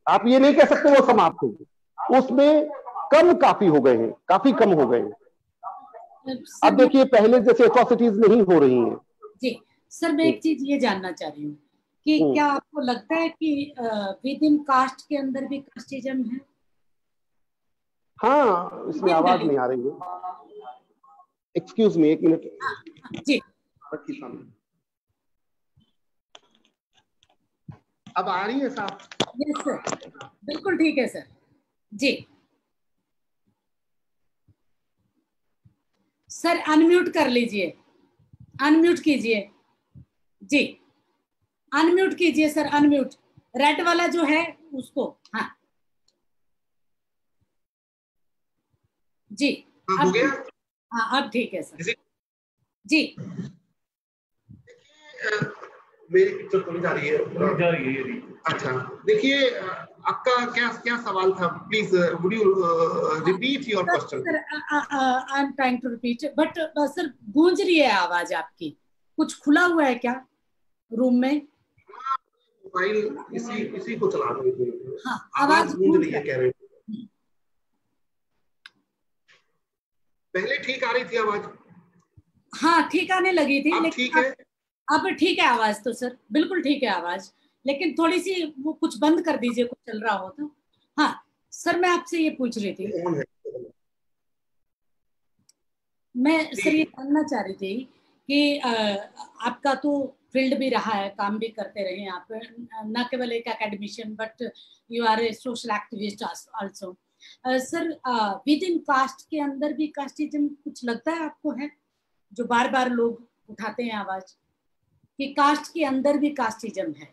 आप ये नहीं कह सकते वो समाप्त हो गए, उसमें कम काफी हो गए हैं, काफी कम हो गए हैं। अब देखिए पहले जैसे एट्रॉसिटीज नहीं हो रही हैं। जी सर, मैं एक चीज ये जानना चाह रही हूँ कि क्या आपको लगता है कि विद इन कास्ट के अंदर भी कास्टिज्म है? हाँ, इसमें आवाज नहीं आ रही है, एक्सक्यूज मी, एक मिनट। जी अब आ रही है साहब? यस सर, बिल्कुल ठीक है सर। जी सर, अनम्यूट कर लीजिए, अनम्यूट कीजिए। जी अनम्यूट कीजिए सर, अनम्यूट, रेड वाला जो है उसको। हाँ जी हो गया? हाँ अब ठीक है सर। जी मेरी पिक्चर तो नहीं जा रही है? जा रही है। अच्छा, देखिए आपका क्या क्या सवाल था, please would you repeat your question? I am trying to repeat but sir गूंज रही है आवाज आपकी, कुछ खुला हुआ है क्या रूम में? मोबाइल इसी को चला रही हूँ। हाँ आवाज गूंज रही है कह रहे हैं। पहले ठीक आ रही थी आवाज? हाँ ठीक आने लगी थी, लेकिन ठीक है? अब ठीक है आवाज तो सर, बिल्कुल ठीक है आवाज, लेकिन थोड़ी सी वो कुछ बंद कर दीजिए, कुछ चल रहा हो तो। हाँ सर, मैं आपसे ये पूछ रही थी, मैं सर ये जानना चाह रही थी कि आपका तो फील्ड भी रहा है, काम भी करते रहे आप, न केवल एक academician but you are a social activist also. Sir within caste के अंदर भी कास्टिज्म कुछ लगता है आपको है, जो बार बार लोग उठाते हैं आवाज कि कास्ट के अंदर भी कास्टिज्म है?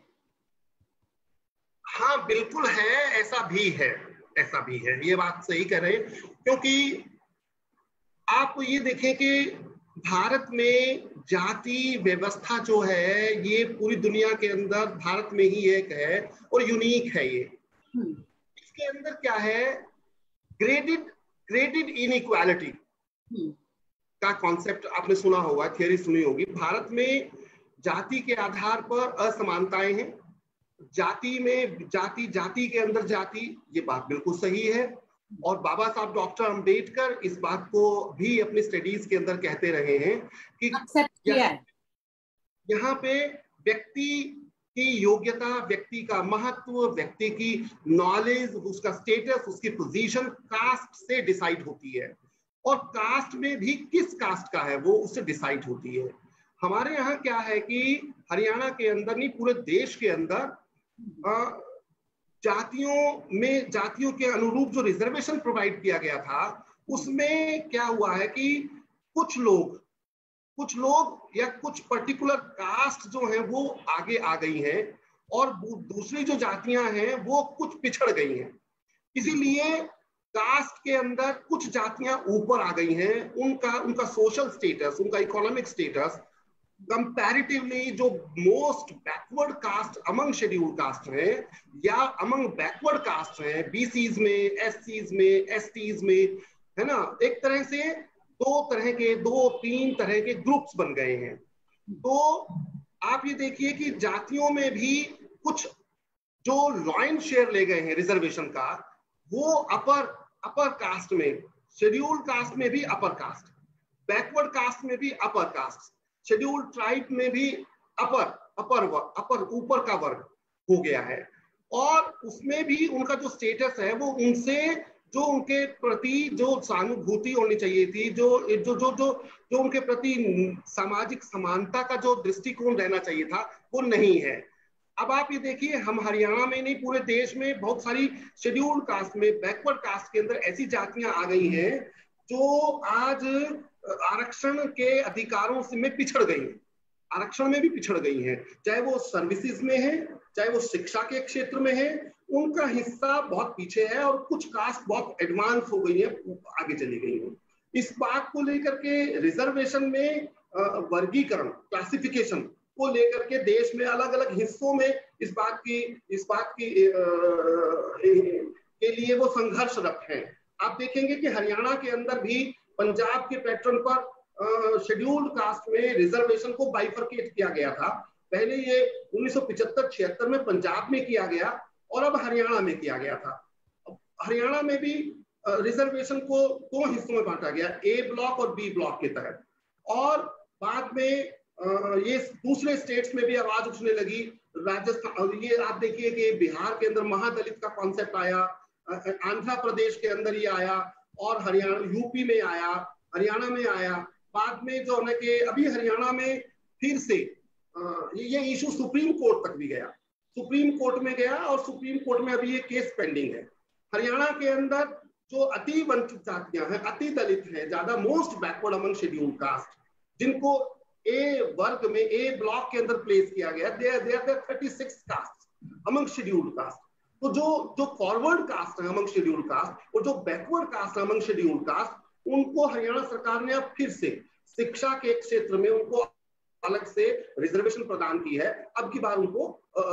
हाँ बिल्कुल है, ऐसा भी है, ऐसा भी है, ये बात सही कह रहे हैं। क्योंकि आप ये देखें कि भारत में जाति व्यवस्था जो है ये पूरी दुनिया के अंदर भारत में ही एक है और यूनिक है ये। इसके अंदर क्या है, ग्रेडेड इनइक्वालिटी का कॉन्सेप्ट आपने सुना होगा, थियरी सुनी होगी। भारत में जाति के आधार पर असमानताएं हैं, जाति में जाति के अंदर जाति, ये बात बिल्कुल सही है। और बाबा साहब डॉक्टर अंबेडकर इस बात को भी अपनी स्टडीज के अंदर कहते रहे हैं कि यहाँ पे व्यक्ति की योग्यता, व्यक्ति का महत्व, व्यक्ति की नॉलेज, उसका स्टेटस, उसकी पोजीशन कास्ट से डिसाइड होती है, और कास्ट में भी किस कास्ट का है वो उससे डिसाइड होती है। हमारे यहाँ क्या है कि हरियाणा के अंदर नहीं, पूरे देश के अंदर जातियों के अनुरूप जो रिजर्वेशन प्रोवाइड किया गया था, उसमें क्या हुआ है कि कुछ लोग या कुछ पर्टिकुलर कास्ट जो है वो आगे आ गई हैं, और दूसरी जो जातियां हैं वो कुछ पिछड़ गई हैं। इसीलिए कास्ट के अंदर कुछ जातियां ऊपर आ गई हैं, उनका सोशल स्टेटस, उनका इकोनॉमिक स्टेटस कंपैरेटिवली जो most backward caste among schedule caste है या अमंग बैकवर्ड कास्ट है, बीसीज में, एससीज में, एसटीज में, है ना, एक तरह से दो तीन तरह के ग्रुप्स बन गए हैं। तो आप ये देखिए कि जातियों में भी कुछ जो लॉइन शेयर ले गए हैं रिजर्वेशन का, वो अपर कास्ट में, शेड्यूल कास्ट में भी अपर कास्ट, बैकवर्ड कास्ट में भी अपर कास्ट, शेड्यूल ट्राइब में भी ऊपर का वर्ग हो गया है। और उसमें भी उनका जो स्टेटस है वो उनसे जो उनके प्रति जो सहानुभूति होनी चाहिए थी, जो उनके प्रति सामाजिक समानता का जो दृष्टिकोण रहना चाहिए था, वो नहीं है। अब आप ये देखिए, हम हरियाणा में नहीं, पूरे देश में बहुत सारी शेड्यूल कास्ट में, बैकवर्ड कास्ट के अंदर ऐसी जातियां आ गई हैं जो आज आरक्षण के अधिकारों से में पिछड़ गई हैं, आरक्षण में भी पिछड़ गई हैं, चाहे वो सर्विसेज में है, चाहे वो शिक्षा के क्षेत्र में है, उनका हिस्सा बहुत पीछे है, और कुछ कास्ट बहुत एडवांस हो गई है, आगे चली गई है। इस बात को लेकर के रिजर्वेशन में वर्गीकरण, क्लासिफिकेशन को लेकर के देश में अलग अलग हिस्सों में इस बात की के लिए वो संघर्षरत हैं। आप देखेंगे कि हरियाणा के अंदर भी पंजाब के पैटर्न पर शेड्यूल्ड कास्ट में रिजर्वेशन को बाइफरकेट किया गया था। पहले ये 1975-76 में पंजाब में किया गया, और अब हरियाणा में किया गया था। हरियाणा में भी रिजर्वेशन को 2 हिस्सों में बांटा गया, ए ब्लॉक और बी ब्लॉक के तहत। और बाद में ये दूसरे स्टेट्स में भी आवाज उठने लगी। राजस्थान, ये आप देखिए कि बिहार के अंदर महादलित का कॉन्सेप्ट आया, आंध्र प्रदेश के अंदर ये आया, और हरियाणा, यूपी में आया, हरियाणा में आया। बाद में जो है कि अभी हरियाणा में फिर से ये इशू सुप्रीम कोर्ट तक भी गया, सुप्रीम कोर्ट में गया, और सुप्रीम कोर्ट में अभी ये केस पेंडिंग है। हरियाणा के अंदर जो अति वंचित जातियां हैं, अति दलित हैं, ज्यादा most backward among scheduled caste, जिनको ए वर्ग में, ए ब्लॉक के अंदर प्लेस किया गया, there 36 caste among scheduled caste. तो जो फॉरवर्ड कास्ट है अमंग शेड्यूल्ड कास्ट और जो बैकवर्ड कास्ट है अमंग शेड्यूल्ड कास्ट, उनको हरियाणा सरकार ने अब फिर से शिक्षा के क्षेत्र में उनको अलग से रिजर्वेशन प्रदान की है। अब की बार उनको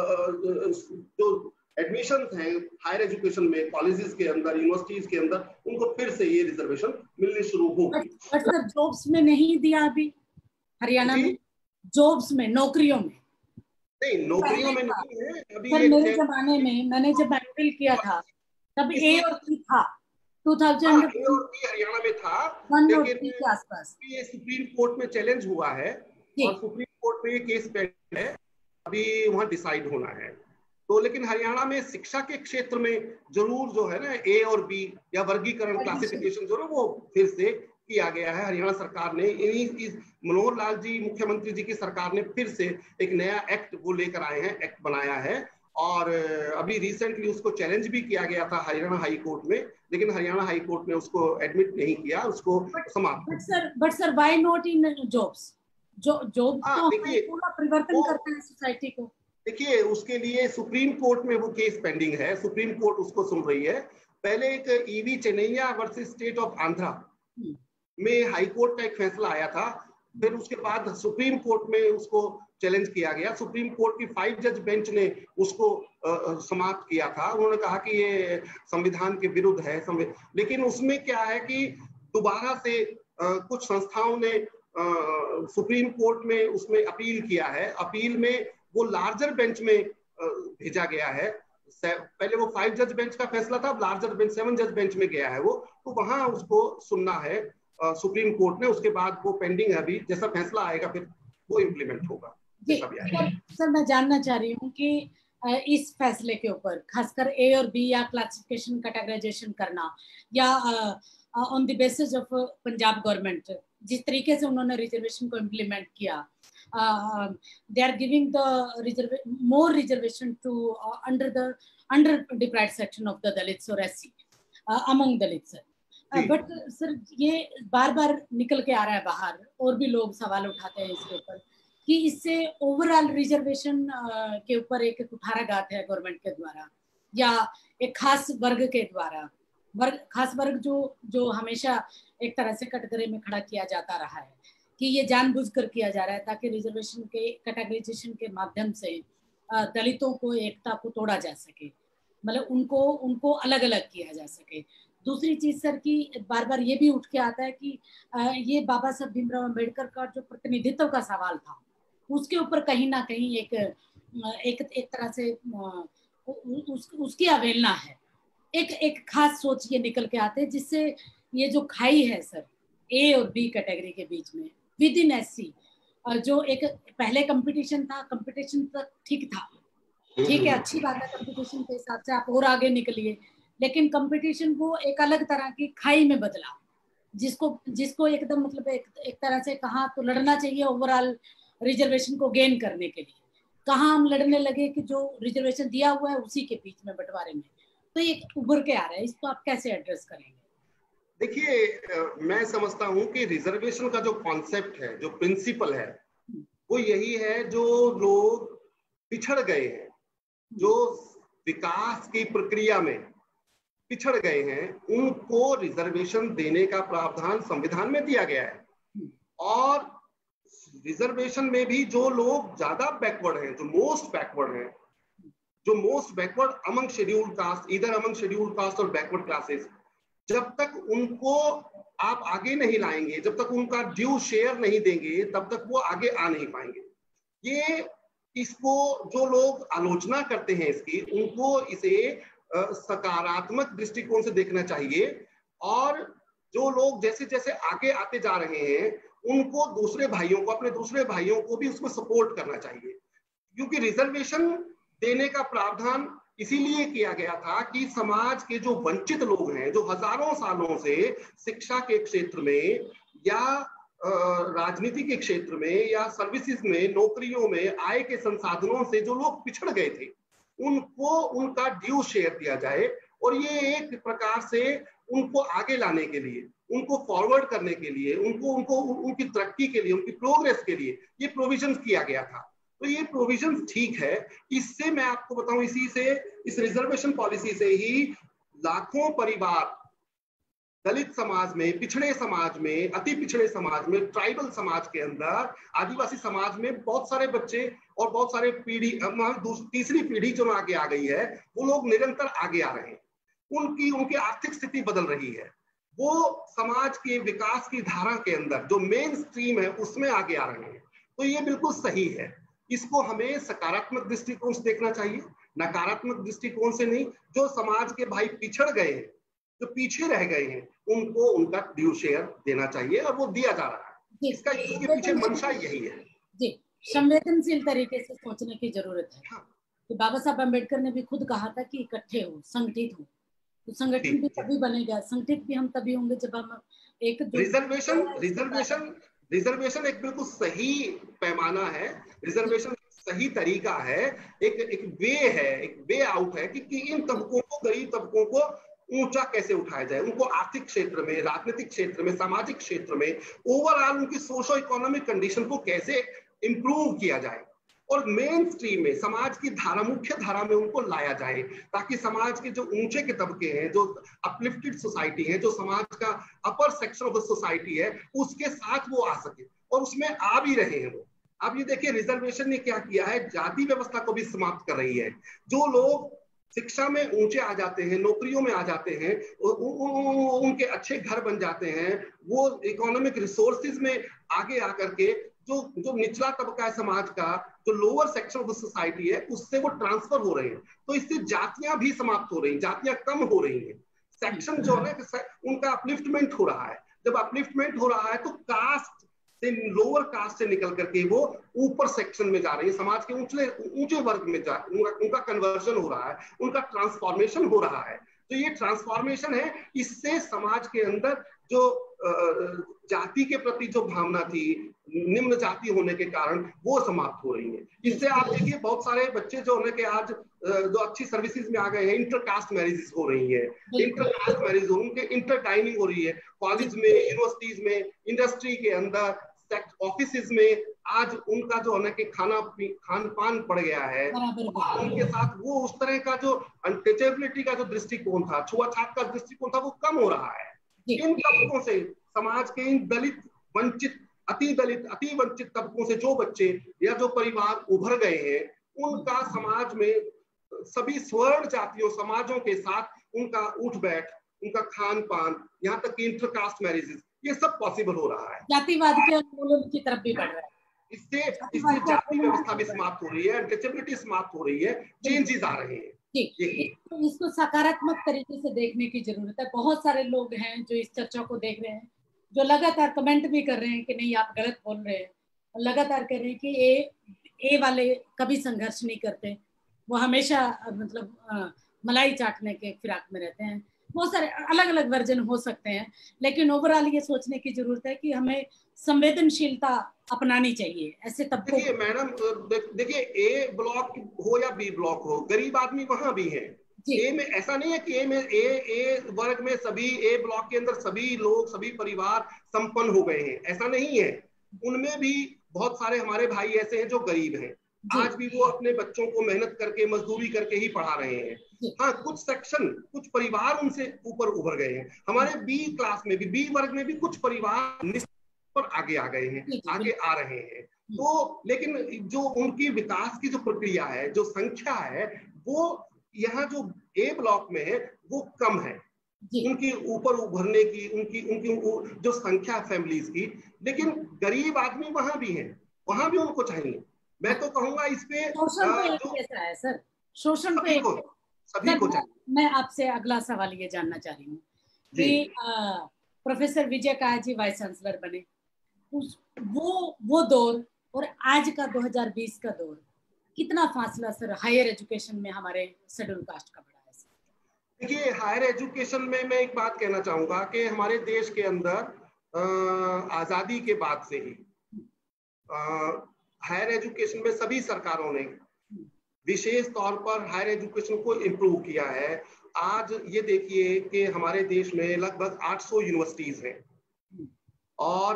जो एडमिशन हैं हायर एजुकेशन में, कॉलेजेस के अंदर, यूनिवर्सिटीज के अंदर, उनको फिर से ये रिजर्वेशन मिलने शुरू होगी। बट सर जॉब्स में नहीं दिया अभी हरियाणा में, जॉब्स में, नौकरियों में नहीं, नौकरियों में नहीं है अभी। सर मेरे जमाने में मैंने जब एमफिल किया था तब ए और बी था, 2000 हरियाणा में था, लेकिन के आसपास ये सुप्रीम कोर्ट में चैलेंज हुआ है और सुप्रीम कोर्ट में ये केस पेंडिंग है, अभी वहां डिसाइड होना है। तो लेकिन हरियाणा में शिक्षा के क्षेत्र में जरूर जो है ना ए और बी या वर्गीकरण, क्लासिफिकेशन जो है वो फिर से किया गया है। हरियाणा सरकार ने, मनोहर लाल जी मुख्यमंत्री जी की सरकार ने फिर से एक नया एक्ट वो लेकर आए हैं, एक्ट बनाया है, और अभी रिसेंटली उसको चैलेंज भी किया गया था हरियाणा हाई कोर्ट में, लेकिन हरियाणा हाई कोर्ट ने उसको एडमिट नहीं किया, उसको समाप्त। But sir why not in jobs? Job तो पूरा परिवर्तन करता है सोसाइटी को। देखिए, उसके लिए सुप्रीम कोर्ट में वो केस पेंडिंग है, सुप्रीम कोर्ट उसको सुन रही है। पहले एक EV Chinnaiah versus state of Andhra में हाई कोर्ट का एक फैसला आया था, फिर उसके बाद सुप्रीम कोर्ट में उसको चैलेंज किया गया। सुप्रीम कोर्ट की 5 जज बेंच ने उसको समाप्त किया था। उन्होंने कहा कि ये संविधान के विरुद्ध है, लेकिन उसमें क्या है कि दोबारा से कुछ संस्थाओं ने सुप्रीम कोर्ट में उसमें अपील किया है। अपील में वो लार्जर बेंच में भेजा गया है। पहले वो 5 जज बेंच का फैसला था, अब लार्जर बेंच 7 जज बेंच में गया है वो, तो वहां उसको सुनना है सुप्रीम कोर्ट ने। उसके बाद वो पेंडिंग है, अभी जैसा फैसला आएगा फिर वो इम्प्लीमेंट होगा। सर मैं जानना चाह रही हूँ कि इस फैसले के ऊपर खासकर ए और बी या क्लासिफिकेशन, कैटेगराइजेशन करना, या on the basis of Punjab government जिस तरीके से उन्होंने रिजर्वेशन को इम्प्लीमेंट किया, they are giving the more reservation to under deprived section of the Dalits or SC among Dalits. But sir ये बार बार निकल के आ रहा है बाहर, और भी लोग सवाल उठाते हैं इसके ऊपर कि इससे ओवरऑल रिजर्वेशन के ऊपर एक कुठाराघात है गवर्नमेंट के द्वारा, या एक खास वर्ग के द्वारा, खास वर्ग जो हमेशा एक तरह से कटघरे में खड़ा किया जाता रहा है, कि ये जानबूझकर किया जा रहा है ताकि रिजर्वेशन के कैटेगराइजेशन के माध्यम से दलितों को, एकता को तोड़ा जा सके, मतलब उनको अलग अलग किया जा सके। दूसरी चीज सर की बार बार ये भी उठ के आता है कि ये बाबा साहब भीमराव अम्बेडकर का जो प्रतिनिधित्व का सवाल था, उसके ऊपर कहीं ना कहीं एक तरह से उसकी अवहेलना है। एक खास सोच ये निकल के आते हैं, जिससे ये जो खाई है सर ए और बी कैटेगरी के बीच में विद इन एससी, जो एक पहले कंपटीशन था, कंपटीशन तक ठीक था, ठीक है, अच्छी बात है, कंपटीशन के हिसाब से आप और आगे निकलिए, लेकिन कंपटीशन वो एक अलग तरह की खाई में बदला, जिसको एकदम मतलब एक तरह से कहाँ तो लड़ना चाहिए ओवरऑल रिजर्वेशन को गेन करने के लिए, कहाँ हम लड़ने लगे कि जो रिजर्वेशन दिया हुआ है उसी के बीच में बंटवारे में। तो ये उभर के आ रहा है, इसको आप कैसे एड्रेस करेंगे? देखिए, मैं समझता हूं कि रिजर्वेशन का जो कॉन्सेप्ट है, जो प्रिंसिपल है, वो यही है, जो लोग पिछड़ गए हैं, जो विकास की प्रक्रिया में पिछड़ गए हैं, उनको रिजर्वेशन देने का प्रावधान संविधान में दिया गया है। और रिजर्वेशन में भी जो लोग ज्यादा बैकवर्ड हैं, जो मोस्ट बैकवर्ड हैं, जो most backward among scheduled caste, इधर अमंग शेड्यूल्ड कास्ट और बैकवर्ड क्लासेस, जब तक उनको आप आगे नहीं लाएंगे, जब तक उनका ड्यू शेयर नहीं देंगे, तब तक वो आगे आ नहीं पाएंगे। ये इसको जो लोग आलोचना करते हैं इसकी, उनको इसे सकारात्मक दृष्टिकोण से देखना चाहिए, और जो लोग जैसे जैसे आगे आते जा रहे हैं उनको दूसरे भाइयों को, अपने दूसरे भाइयों को भी उसको सपोर्ट करना चाहिए। क्योंकि रिजर्वेशन देने का प्रावधान इसीलिए किया गया था कि समाज के जो वंचित लोग हैं, जो हजारों सालों से शिक्षा के क्षेत्र में या राजनीति के क्षेत्र में या सर्विसेज में, नौकरियों में, आय के संसाधनों से जो लोग पिछड़ गए थे, उनको उनका ड्यू शेयर दिया जाए। और ये एक प्रकार से उनको आगे लाने के लिए, उनको फॉरवर्ड करने के लिए, उनको उनकी तरक्की के लिए, उनकी प्रोग्रेस के लिए ये प्रोविजन किया गया था। तो ये प्रोविजन ठीक है। इससे मैं आपको बताऊं, इसी से, इस रिजर्वेशन पॉलिसी से ही लाखों परिवार दलित समाज में, पिछड़े समाज में, अति पिछड़े समाज में, ट्राइबल समाज के अंदर, आदिवासी समाज में बहुत सारे बच्चे और बहुत सारे पीढ़ी, तीसरी पीढ़ी जो आगे आ गई है, वो लोग निरंतर आगे आ रहे हैं। उनकी आर्थिक स्थिति बदल रही है, वो समाज के विकास की धारा के अंदर जो मेन स्ट्रीम है उसमें आगे आ रहे हैं। तो ये बिल्कुल सही है। इसको हमें सकारात्मक दृष्टिकोण से देखना चाहिए, नकारात्मक दृष्टिकोण से नहीं। जो समाज के भाई पिछड़ गए हैं, जो पीछे रह गए हैं, उनको उनका ड्यू शेयर देना चाहिए, और वो दिया जा रहा है। इसके पीछे मंशा यही है जी। संवेदनशील तरीके से सोचने की जरूरत है। हाँ। कि बाबा साहब अम्बेडकर ने भी खुद कहा था कि इकट्ठे हो, संगठित हो। तो संगठन भी तभी बनेगा, संगठित भी हम तभी होंगे जब हम एक रिजर्वेशन एक बिल्कुल सही पैमाना है, रिजर्वेशन सही तरीका है, एक वे आउट है कि इन तबकों को, गरीब तबकों को ऊंचा कैसे उठाया जाए, उनको आर्थिक क्षेत्र में, राजनीतिक क्षेत्र में, सामाजिक क्षेत्र में, ओवरऑल उनकी सोशो इकोनॉमिक कंडीशन को कैसे इंप्रूव किया जाए, और मेन स्ट्रीम में, समाज की धारा, मुख्य धारा में उनको लाया जाए, ताकि समाज के जो ऊंचे के तबके हैं, जो अपलिफ्टेड सोसाइटी है, जो समाज का upper section of the society है, उसके साथ वो आ सके, और उसमें आ भी रहे हैं वो। अब ये देखिए, रिजर्वेशन ने क्या किया है, जाति व्यवस्था को भी समाप्त कर रही है। जो लोग शिक्षा में ऊंचे आ जाते हैं, नौकरियों में आ जाते हैं, उनके अच्छे घर बन जाते हैं, वो इकोनॉमिक रिसोर्सेज में आगे आकर के जो निचला तबका है समाज का, जो लोअर सेक्शन ऑफ सोसाइटी है, उससे वो ट्रांसफर हो रहे हैं। तो इससे जातियां भी समाप्त हो रही हैं, जातियां कम हो रही हैं, सेक्शन जो है उनका अपलिफ्टमेंट हो रहा है। जब अपलिफ्टमेंट हो रहा है तो कास्ट से, लोअर कास्ट से निकल करके वो ऊपर सेक्शन में जा रही है, समाज के ऊंचे वर्ग में उनका कन्वर्जन हो रहा है, उनका ट्रांसफॉर्मेशन हो रहा है। तो ये ट्रांसफॉर्मेशन है, इससे समाज के अंदर जो जाति के प्रति जो भावना थी, निम्न जाति होने के कारण, वो समाप्त हो रही है। इससे आप देखिए, बहुत सारे बच्चे जो होने के आज जो अच्छी सर्विसेज में आ गए हैं, इंटरकास्ट मैरिजेस हो रही है, इंटरकास्ट मैरिज, उनके इंटर डाइनिंग हो रही है, कॉलेज में, यूनिवर्सिटीज में, इंडस्ट्री के अंदर, ऑफिसेज में, आज उनका जो है कि खान पान पड़ गया है, उनके साथ वो उस तरह का जो अनटचेबिलिटी का जो दृष्टिकोण था, छुआछूत का दृष्टिकोण था, वो कम हो रहा है। इन तबकों से, समाज के इन दलित, वंचित, अति वंचित तबकों से जो बच्चे या जो परिवार उभर गए हैं, उनका समाज में सभी स्वर्ण जातियों समाजों के साथ उनका उठ बैठ, उनका खान पान, यहाँ तक कि इंटरकास्ट मैरिजेस, ये सब पॉसिबल हो रहा है। जातिवाद के आंदोलन की तरफ भी बढ़ रहा है। इससे जाति व्यवस्था भी समाप्त हो रही है, अनटचेबिलिटी समाप्त हो रही है, चेंजेस आ रहे हैं। इसको सकारात्मक तरीके से देखने की जरूरत है। बहुत सारे लोग हैं जो इस चर्चा को देख रहे हैं, जो लगातार कमेंट भी कर रहे हैं कि नहीं आप गलत बोल रहे हैं, और लगातार कह रहे हैं कि ए वाले कभी संघर्ष नहीं करते, वो हमेशा मतलब मलाई चाटने के फिराक में रहते हैं। बहुत सारे अलग अलग वर्जन हो सकते हैं, लेकिन ओवरऑल ये सोचने की जरूरत है कि हमें संवेदनशीलता अपनानी चाहिए। ऐसे तब देखिए मैडम, देखिए ए ब्लॉक हो या बी ब्लॉक हो, गरीब आदमी वहां भी है। ए में ऐसा नहीं है कि ए वर्ग में सभी, ए ब्लॉक के अंदर सभी लोग, सभी परिवार संपन्न हो गए हैं, ऐसा नहीं है। उनमें भी बहुत सारे हमारे भाई ऐसे हैं जो गरीब हैं, आज भी वो अपने बच्चों को मेहनत करके, मजदूरी करके ही पढ़ा रहे हैं। हाँ, कुछ सेक्शन, कुछ परिवार उनसे ऊपर उभर गए हैं। हमारे बी क्लास में भी, बी वर्ग में भी कुछ परिवार पर आगे आ गए हैं, आगे आ रहे हैं। तो लेकिन जो उनकी विकास की जो प्रक्रिया है, जो संख्या है, वो यहाँ जो ए ब्लॉक में है वो कम है, उनकी ऊपर उभरने की, उनकी जो संख्या फैमिलीज की। लेकिन गरीब आदमी वहां भी हैं, वहां भी उनको चाहिए। मैं तो कहूंगा इस पे शोषण पे कैसा है सर? शोषण पे सभी को चाहिए। मैं आपसे अगला सवाल ये जानना चाह रही हूँ कि professor Vijay Kayaji vice chancellor बने, वो दौर और आज का 2020 का दौर, कितना फासला सर हायर एजुकेशन में हमारे शेड्यूल कास्ट का बड़ा है? देखिए, हायर एजुकेशन में मैं एक बात कहना चाहूंगा कि हमारे देश के अंदर आजादी के बाद से ही हायर एजुकेशन में सभी सरकारों ने विशेष तौर पर हायर एजुकेशन को इम्प्रूव किया है। आज ये देखिए कि हमारे देश में लगभग 800 यूनिवर्सिटीज हैं और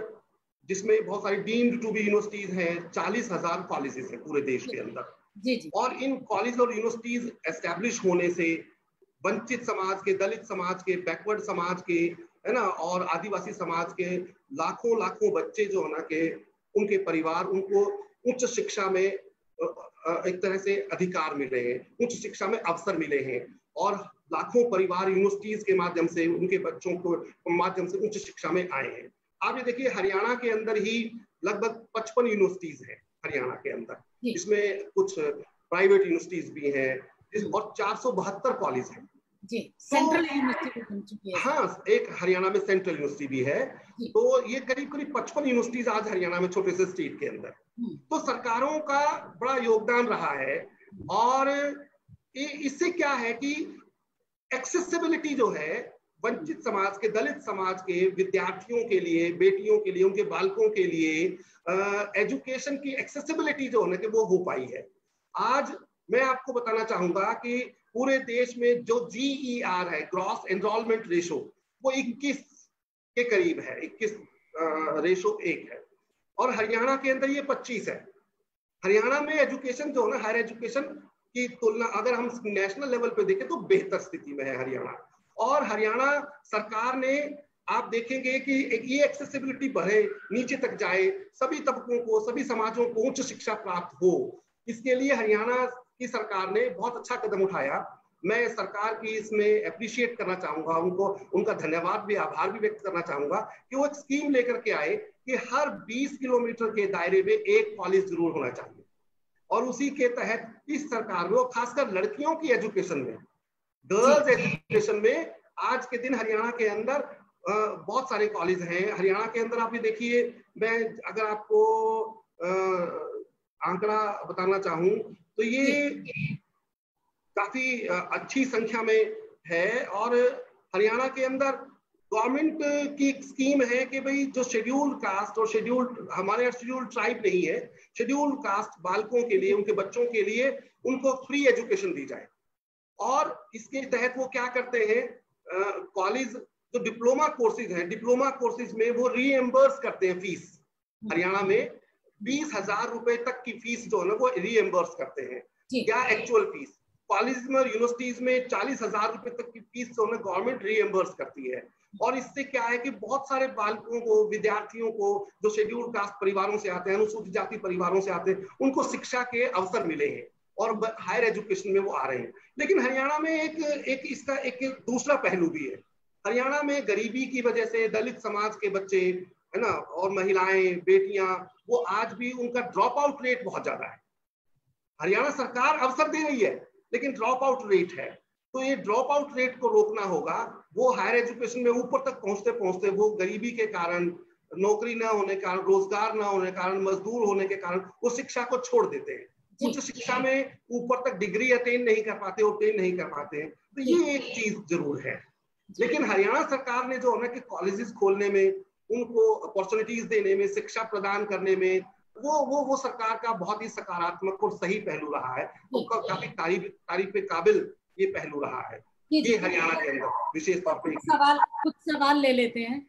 जिसमें बहुत सारी डीम्ड टू बी यूनिवर्सिटीज हैं, 40,000 कॉलेजेस हैं पूरे देश के अंदर। जी। और इन कॉलेज और यूनिवर्सिटीज एस्टैब्लिश होने से वंचित समाज के, दलित समाज के, बैकवर्ड समाज के, है ना, और आदिवासी समाज के लाखों बच्चे जो है ना के उनके परिवार, उनको उच्च शिक्षा में एक तरह से अधिकार मिले हैं, उच्च शिक्षा में अवसर मिले हैं और लाखों परिवार यूनिवर्सिटीज के माध्यम से उनके बच्चों को माध्यम से उच्च शिक्षा में आए हैं। आप ये देखिए, हरियाणा के अंदर ही लगभग 55 यूनिवर्सिटीज हैं हरियाणा के अंदर, जिसमें कुछ प्राइवेट यूनिवर्सिटीज भी हैं और 472 कॉलेज हैं जी। सेंट्रल यूनिवर्सिटी बन चुकी है। हाँ, एक हरियाणा में सेंट्रल यूनिवर्सिटी भी है। तो ये करीब 55 यूनिवर्सिटीज आज हरियाणा में छोटे से स्टेट के अंदर। तो सरकारों का बड़ा योगदान रहा है और इससे क्या है कि एक्सेसिबिलिटी जो है वंचित समाज के, दलित समाज के विद्यार्थियों के लिए, बेटियों के लिए, उनके बालकों के लिए एजुकेशन की एक्सेसिबिलिटी जो है वो हो पाई है। आज मैं आपको बताना चाहूंगा कि पूरे देश में जो GER है, ग्रॉस एनरोलमेंट रेशो, वो 21 के करीब है, 21 रेशो 1 है और हरियाणा के अंदर ये 25 है। हरियाणा में एजुकेशन जो है ना, हायर एजुकेशन की तुलना अगर हम नेशनल लेवल पे देखें तो बेहतर स्थिति में है हरियाणा। और हरियाणा सरकार ने, आप देखेंगे कि ये एक्सेसिबिलिटी बढ़े, नीचे तक जाए, सभी तबकों को, सभी समाजों को उच्च शिक्षा प्राप्त हो, इसके लिए हरियाणा की सरकार ने बहुत अच्छा कदम उठाया। मैं सरकार की इसमें अप्रिशिएट करना चाहूंगा, उनका धन्यवाद भी, आभार भी व्यक्त करना चाहूंगा कि वो एक स्कीम लेकर के आए कि हर 20 किलोमीटर के दायरे में एक कॉलेज जरूर होना चाहिए और उसी के तहत इस सरकार में, और खासकर लड़कियों की एजुकेशन में, गर्ल्स एजुकेशन में आज के दिन हरियाणा के अंदर बहुत सारे कॉलेज हैं। हरियाणा के अंदर आप ये देखिए, मैं अगर आपको आंकड़ा बताना चाहूं तो ये काफी अच्छी संख्या में है और हरियाणा के अंदर गवर्नमेंट की एक स्कीम है कि भाई जो शेड्यूल्ड कास्ट और शेड्यूल्ड, हमारे यहाँ शेड्यूल्ड ट्राइब नहीं है, शेड्यूल्ड कास्ट बालकों के लिए, उनके बच्चों के लिए उनको फ्री एजुकेशन दी जाए। और इसके तहत वो क्या करते हैं, कॉलेज जो डिप्लोमा कोर्सेज हैं, डिप्लोमा कोर्सेज में वो रीएम्बर्स करते हैं फीस। हरियाणा में 20,000 रुपए तक की फीस जो है ना वो रीएम्बर्स करते हैं, या एक्चुअल फीस। कॉलेज में और यूनिवर्सिटीज में 40,000 रुपए तक की फीस जो है गवर्नमेंट रीएम्बर्स करती है। और इससे क्या है कि बहुत सारे बालकों को, विद्यार्थियों को जो शेड्यूल्ड कास्ट परिवारों से आते हैं, अनुसूचित जाति परिवारों से आते हैं, उनको शिक्षा के अवसर मिले हैं और हायर एजुकेशन में वो आ रहे हैं। लेकिन हरियाणा में एक इसका एक दूसरा पहलू भी है। हरियाणा में गरीबी की वजह से दलित समाज के बच्चे, है ना, और महिलाएं, बेटियां, वो आज भी उनका ड्रॉप आउट रेट बहुत ज्यादा है। हरियाणा सरकार अवसर दे रही है लेकिन ड्रॉप आउट रेट है। तो ये ड्रॉप आउट रेट को रोकना होगा। वो हायर एजुकेशन में ऊपर तक पहुंचते पहुंचते वो गरीबी के कारण, नौकरी ना होने के कारण, रोजगार ना होने के कारण, मजदूर होने के कारण वो शिक्षा को छोड़ देते हैं, उच्च शिक्षा में ऊपर तक डिग्री अटेन नहीं कर पाते, ऑब्टेन नहीं कर पाते हैं। तो ये एक चीज जरूर है। लेकिन हरियाणा सरकार ने जो है ना कि कॉलेजेस खोलने में, उनको अपॉर्चुनिटीज देने में, शिक्षा प्रदान करने में, वो सरकार का बहुत ही सकारात्मक और सही पहलू रहा है। तो काफी तारीफ के काबिल ये पहलू रहा है ये हरियाणा के अंदर विशेष तौर पे। कुछ सवाल ले लेते हैं,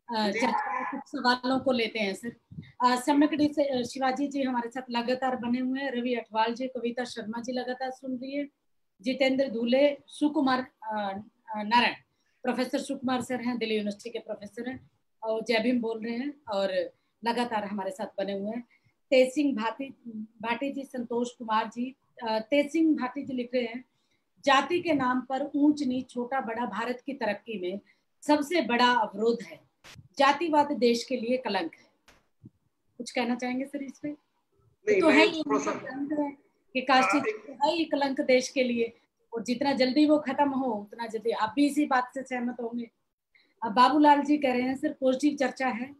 कुछ सवालों को लेते हैं सर। सम्यकड़ी से शिवाजी जी हमारे साथ लगातार बने हुए हैं, रवि अठवाल जी, कविता शर्मा जी लगातार सुन रही है, जितेंद्र धूले, सुकुमार नारायण, प्रोफेसर सुकुमार सर हैं, दिल्ली यूनिवर्सिटी के प्रोफेसर हैं और जय भीम बोल रहे हैं और लगातार हमारे साथ बने हुए हैं। तेज भाटी जी, संतोष कुमार जी, तेज सिंह भाटी जी लिख रहे हैं, जाति के नाम पर ऊंच नीच, छोटा बड़ा भारत की तरक्की में सबसे बड़ा अवरोध है, जातिवाद देश के लिए कलंक है। कुछ कहना चाहेंगे सर इस पे? नहीं, तो है मैं ही थोड़ा सा कलंक है कि कास्टिज्म है ही कलंक देश के लिए, और जितना जल्दी वो खत्म हो उतना जल्दी। आप भी इसी बात से सहमत होंगे। अब बाबूलाल जी कह रहे हैं सर पॉजिटिव चर्चा है।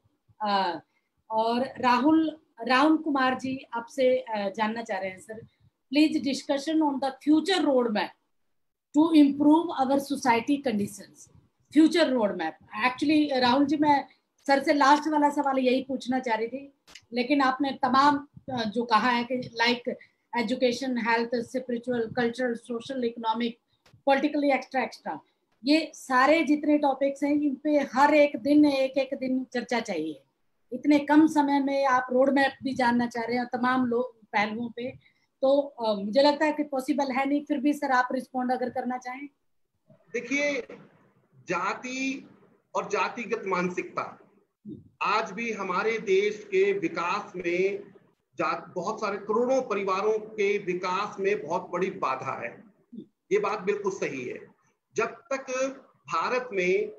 और राहुल कुमार जी आपसे जानना चाह रहे हैं sir, please discussion on the future road map to improve our society conditions. Future road map, actually Rahul ji मैं सर से लास्ट वाला सवाल यही पूछना चाह रही थी, लेकिन आपने तमाम जो कहा है कि like education, health, spiritual, cultural, social, economic, politically extra, ये सारे जितने टॉपिक्स हैं इन पे हर एक दिन चर्चा चाहिए। इतने कम समय में आप रोड मैप भी जानना चाह रहे हैं तमाम लोग पहलुओं पे, तो मुझे लगता है कि पॉसिबल है नहीं। फिर भी सर आप रिस्पॉन्ड अगर करना चाहें। देखिए, जाति और जातिगत मानसिकता आज भी हमारे देश के विकास में, बहुत सारे करोड़ों परिवारों के विकास में बहुत बड़ी बाधा है। ये बात बिल्कुल सही है। जब तक भारत में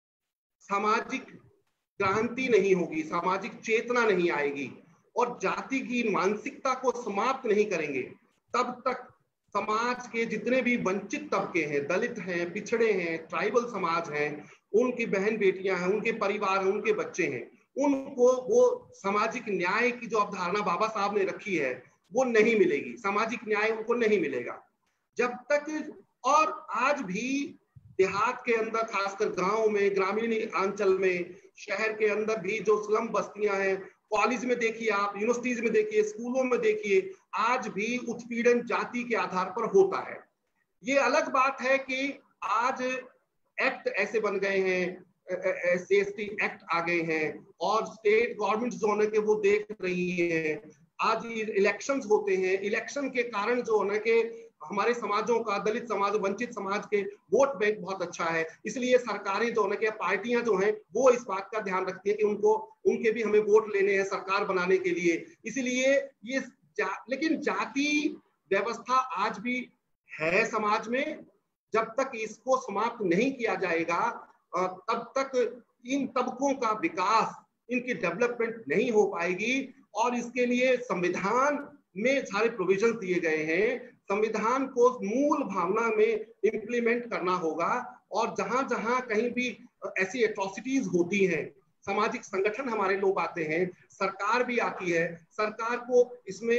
सामाजिक क्रांति नहीं होगी, सामाजिक चेतना नहीं आएगी और जाति की मानसिकता को समाप्त नहीं करेंगे, तब तक समाज के जितने भी वंचित तबके हैं, दलित हैं, पिछड़े हैं, ट्राइबल समाज हैं, उनकी बहन बेटियां हैं, उनके परिवार हैं, उनके बच्चे हैं, उनको वो सामाजिक न्याय की जो अवधारणा बाबा साहब ने रखी है वो नहीं मिलेगी। सामाजिक न्याय उनको नहीं मिलेगा जब तक। और आज भी देहात के अंदर, खासकर गांव में, ग्रामीण अंचल में, शहर के अंदर भी जो स्लम बस्तियां हैं, कॉलेज में देखिए आप, यूनिवर्सिटीज में देखिए, स्कूलों में देखिए, आज भी उत्पीड़न जाति के आधार पर होता है। ये अलग बात है कि आज एक्ट ऐसे बन गए हैं, SC/ST एक्ट आ गए हैं और स्टेट गवर्नमेंट जो है कि वो देख रही है। आज इलेक्शंस होते हैं, इलेक्शन के कारण जो है कि हमारे समाजों का, दलित समाज, वंचित समाज के वोट बैंक बहुत अच्छा है, इसलिए सरकारें जो है कि पार्टियां जो हैं वो इस बात का ध्यान रखती है कि उनके भी हमें वोट लेने हैं सरकार बनाने के लिए। इसलिए ये लेकिन जाति व्यवस्था आज भी है समाज में। जब तक इसको समाप्त नहीं किया जाएगा तब तक इन तबकों का विकास, इनकी डेवलपमेंट नहीं हो पाएगी। और इसके लिए संविधान में सारे प्रोविजन दिए गए हैं, संविधान को मूल भावना में इंप्लीमेंट करना होगा। और जहां जहां कहीं भी ऐसी एट्रोसिटीज होती हैं, सामाजिक संगठन हमारे लोग आते हैं, सरकार भी आती है, सरकार को इसमें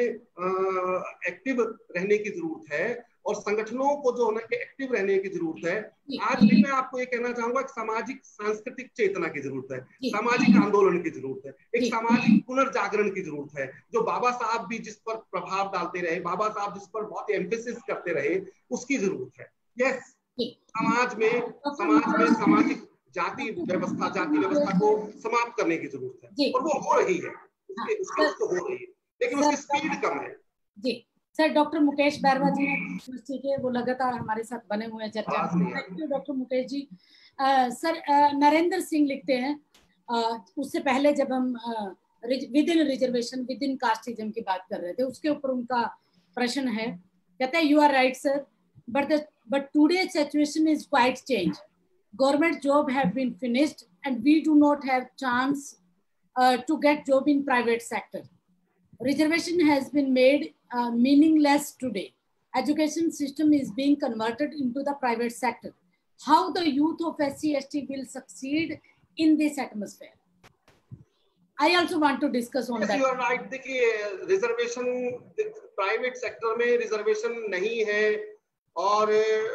एक्टिव रहने की जरूरत है और संगठनों को जो है कि एक्टिव रहने की जरूरत है। आज भी मैं आपको ये कहना चाहूंगा कि सामाजिक सांस्कृतिक चेतना की जरूरत है, सामाजिक आंदोलन की जरूरत है, एक सामाजिक पुनर्जागरण की जरूरत है। जो बाबा साहब भी जिस पर प्रभाव डालते रहे, बाबा साहब जिस पर बहुत एम्फेसिस करते रहे, उसकी जरूरत है। यस, समाज में सामाजिक जाति व्यवस्था को समाप्त करने की जरूरत है और वो हो रही है, उसको हो रही है, लेकिन उसकी स्पीड कम है। जी सर, डॉक्टर मुकेश बैरवा जी हैं, वो लगातार हमारे साथ बने हुए हैं चर्चा में। Thank you doctor Mukesh ji. Sir Narendra Singh लिखते हैं, उससे पहले जब हम within reservation, within casteism की बात कर रहे थे, उसके ऊपर उनका प्रश्न है। कहते हैं you are right sir, but today situation is quite change. Government job have been finished and we do not have chance to get job in private sector. Reservation has been made meaningless today. Education system is being converted into the private sector. How the youth of SC/ST will succeed in this atmosphere? I also want to discuss on that. You are right. देखिए, reservation private sector में reservation नहीं है और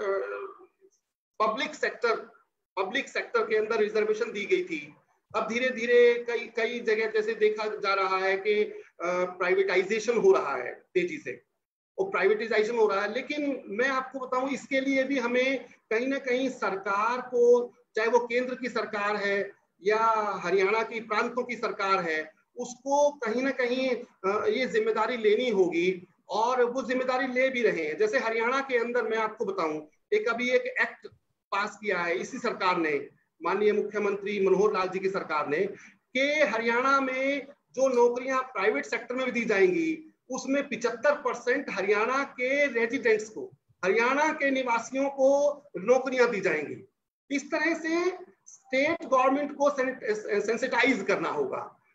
public sector के अंदर reservation दी गई थी। अब धीरे धीरे कई जगह जैसे देखा जा रहा है कि प्राइवेटाइजेशन हो रहा है तेजी से, और प्राइवेटाइजेशन हो रहा है। लेकिन मैं आपको बताऊं, इसके लिए भी हमें कहीं ना कहीं सरकार को, चाहे वो केंद्र की सरकार है या हरियाणा की प्रांतों की सरकार है, उसको कहीं ना कहीं ये जिम्मेदारी लेनी होगी और वो जिम्मेदारी ले भी रहे हैं। जैसे हरियाणा के अंदर मैं आपको बताऊं, अभी एक एक्ट पास किया है इसी सरकार ने, माननीय मुख्यमंत्री मनोहर लाल जी की सरकार ने, कि हरियाणा में जो नौकरियां प्राइवेट सेक्टर में भी दी जाएंगी उसमें 75% हरियाणा के रेजिडेंट्स को, हरियाणा के निवासियों को नौकरियां दी जाएंगी। इस तरह से स्टेट गवर्नमेंट को सेंसिटाइज करना होगा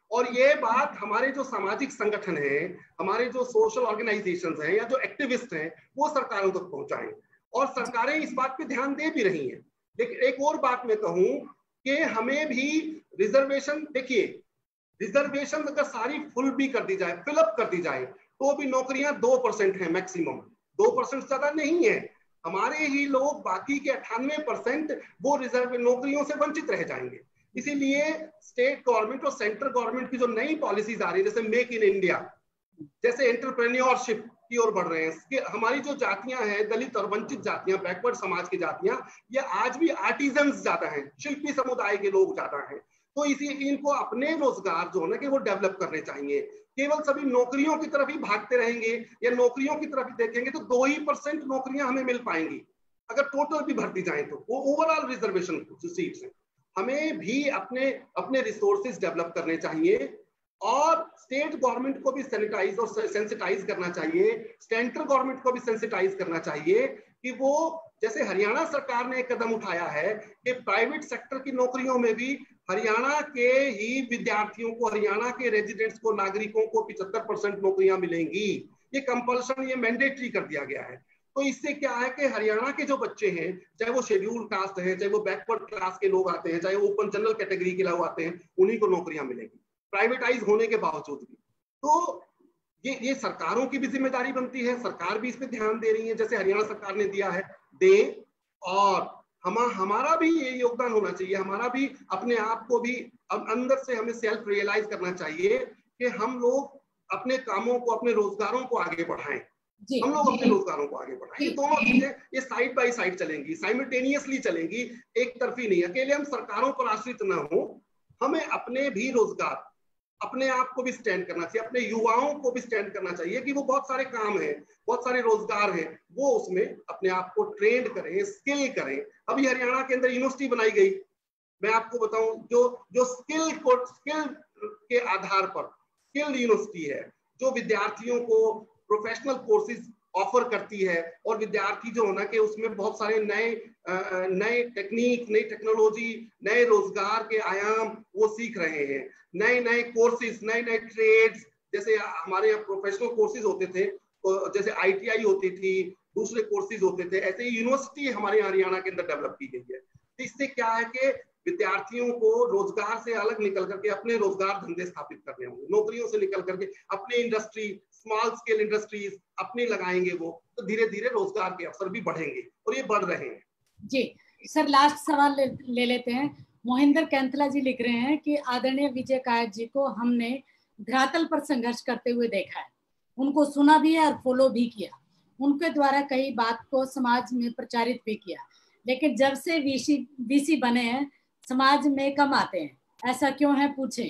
और ये बात हमारे जो सामाजिक संगठन है, हमारे जो सोशल ऑर्गेनाइजेशंस हैं या जो एक्टिविस्ट हैं, वो सरकारों तक पहुंचाएं। और सरकारें इस बात पे ध्यान दे भी रही हैं। लेकिन एक और बात मैं कहूं कि हमें भी रिजर्वेशन, देखिए रिजर्वेशन अगर सारी फुल भी कर दी जाए, फिलअप कर दी जाए, तो भी नौकरियां 2% है मैक्सिमम, 2% ज्यादा नहीं है। हमारे ही लोग बाकी के 98% वो रिजर्व नौकरियों से वंचित रह जाएंगे। इसीलिए स्टेट गवर्नमेंट और सेंट्रल गवर्नमेंट की जो नई पॉलिसीज आ रही है, जैसे मेक इन इंडिया, जैसे एंटरप्रेन्योरशिप की ओर बढ़ रहे हैं, कि हमारी जो जातियां हैं, दलित और वंचित जातियां, बैकवर्ड समाज की जातियां, ये आज भी आर्टिजन्स ज्यादा हैं, शिल्पी समुदाय के लोग ज्यादा हैं। तो इसी इनको अपने रोजगार जो है ना कि वो डेवलप करने चाहिए। केवल सभी नौकरियों की तरफ ही भागते रहेंगे या नौकरियों की तरफ ही देखेंगे तो 2% नौकरियां हमें मिल पाएंगी। अगर टोटल भी भर्ती जाए तो वो ओवरऑल रिजर्वेशन जो सीट्स हैं, हमें भी अपने अपने रिसोर्सेज डेवलप करने चाहिए। और स्टेट गवर्नमेंट को भी सैनिटाइज और सेंसिटाइज करना चाहिए, सेंट्रल गवर्नमेंट को भी सेंसिटाइज करना चाहिए कि वो, जैसे हरियाणा सरकार ने एक कदम उठाया है कि प्राइवेट सेक्टर की नौकरियों में भी हरियाणा के ही विद्यार्थियों को, हरियाणा के रेजिडेंट्स को, नागरिकों को 75% नौकरियां मिलेंगी। ये कंपल्सन, ये मैंडेटरी कर दिया गया है। तो इससे क्या है कि हरियाणा के जो बच्चे हैं, चाहे वो शेड्यूल कास्ट है, चाहे वो बैकवर्ड क्लास के लोग आते हैं, चाहे वो ओपन जनरल कैटेगरी के लोग आते हैं, उन्हीं को नौकरियां मिलेंगी प्राइवेटाइज होने के बावजूद भी। तो ये सरकारों की भी जिम्मेदारी बनती है, सरकार भी इस पे ध्यान दे रही है, जैसे हरियाणा सरकार ने दिया है, दे। और हमारा भी ये योगदान होना चाहिए, हमारा भी अपने आप को भी अब अंदर से हमें सेल्फ रियलाइज करना चाहिए कि हम लोग अपने कामों को, अपने रोजगारों को आगे बढ़ाएं। हम लोग अपने रोजगारों को आगे बढ़ाएं। ये दोनों चीजें ये साइड बाय साइड चलेंगी, साइमल्टेनियसली चलेंगी, एक तरफी नहीं। अकेले हम सरकारों पर आश्रित ना हो, हमें अपने भी रोजगार, अपने आप को भी स्टैंड करना चाहिए, अपने युवाओं को भी स्टैंड करना चाहिए कि वो बहुत सारे काम हैं, बहुत सारे रोजगार हैं, वो उसमें अपने आप को ट्रेंड करें, स्किल करें। अभी हरियाणा के अंदर यूनिवर्सिटी बनाई गई, मैं आपको बताऊं, जो स्किल के आधार पर स्किल यूनिवर्सिटी है, जो विद्यार्थियों को प्रोफेशनल कोर्सेज ऑफर करती है, और विद्यार्थी जो होना कि उसमें बहुत सारे नए टेक्निक, नई टेक्नोलॉजी, नए रोजगार के आयाम वो सीख रहे हैं। नए कोर्सेज, नए ट्रेड्स, जैसे हमारे यहाँ प्रोफेशनल कोर्सेज होते थे, जैसे ITI होती थी, दूसरे कोर्सेज होते थे, ऐसे ही यूनिवर्सिटी हमारे हरियाणा के अंदर डेवलप की गई है। तो इससे क्या है कि विद्यार्थियों को रोजगार से अलग निकल करके अपने रोजगार धंधे स्थापित करने होंगे, नौकरियों से निकल करके अपने इंडस्ट्री, स्मॉल स्केल इंडस्ट्रीज अपनी लगाएंगे वो, तो धीरे धीरे रोजगार के अवसर भी बढ़ेंगे, और ये बढ़ रहे हैं। जी सर, लास्ट सवाल ले लेते हैं। मोहिंदर कैंथला जी लिख रहे हैं कि आदरणीय विजय कायत जी को हमने धरातल पर संघर्ष करते हुए देखा है, उनको सुना भी है और फॉलो भी किया, उनके द्वारा कई बात को समाज में प्रचारित भी किया, लेकिन जब से वीसी बने हैं समाज में कम आते हैं, ऐसा क्यों है, पूछें।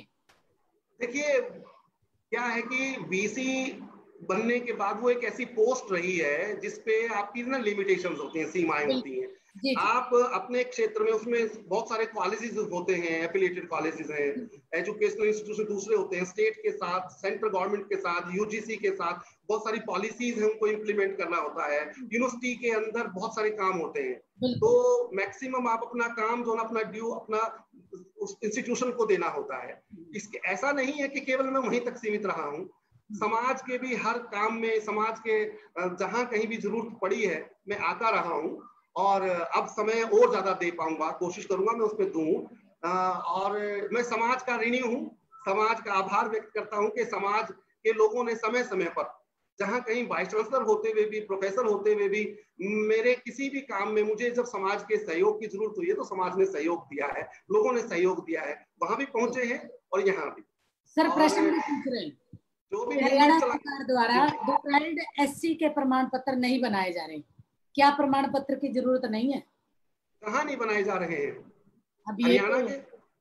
देखिए क्या है कि वीसी बनने के बाद वो एक ऐसी पोस्ट रही है जिसपे आपकी ना लिमिटेशंस होती हैं, सीमाएं होती हैं। आप अपने क्षेत्र में, उसमें बहुत सारे कॉलेजेस होते हैं, एफिलिएटेड कॉलेजेस हैं, एजुकेशनल इंस्टीट्यूशन दूसरे होते हैं, स्टेट के साथ, सेंट्रल गवर्नमेंट के साथ, UGC के साथ बहुत सारी पॉलिसीज हैं, उनको इम्प्लीमेंट करना होता है। यूनिवर्सिटी के अंदर बहुत सारे काम होते हैं, तो मैक्सिमम आप अपना काम जो ना, अपना ड्यू अपना उस इंस्टीट्यूशन को देना होता है। इसके ऐसा नहीं है कि केवल मैं वहीं तक सीमित रहा हूँ, समाज के भी हर काम में, समाज के जहां कहीं भी जरूरत पड़ी है मैं आता रहा हूँ, और अब समय और ज्यादा दे पाऊंगा, कोशिश करूंगा मैं उसमें दूं। और मैं समाज का ऋणी हूँ, समाज का आभार व्यक्त करता हूँ कि समाज के लोगों ने समय समय पर, जहां कहीं वाइस चांसलर होते हुए भी, प्रोफेसर होते हुए भी, मेरे किसी भी काम में मुझे जब समाज के सहयोग की जरूरत हुई है तो समाज ने सहयोग दिया है, लोगों ने सहयोग दिया है, वहां भी पहुंचे हैं और यहाँ भी। सर प्रश्न पूछ रहे हैं, जो भी हरियाणा सरकार द्वारा डिफाइल्ड SC के प्रमाण पत्र नहीं बनाए जा रहे, क्या प्रमाण पत्र की जरूरत नहीं है? कहाँ नहीं बनाए जा रहे हैं अभी हरियाणा के?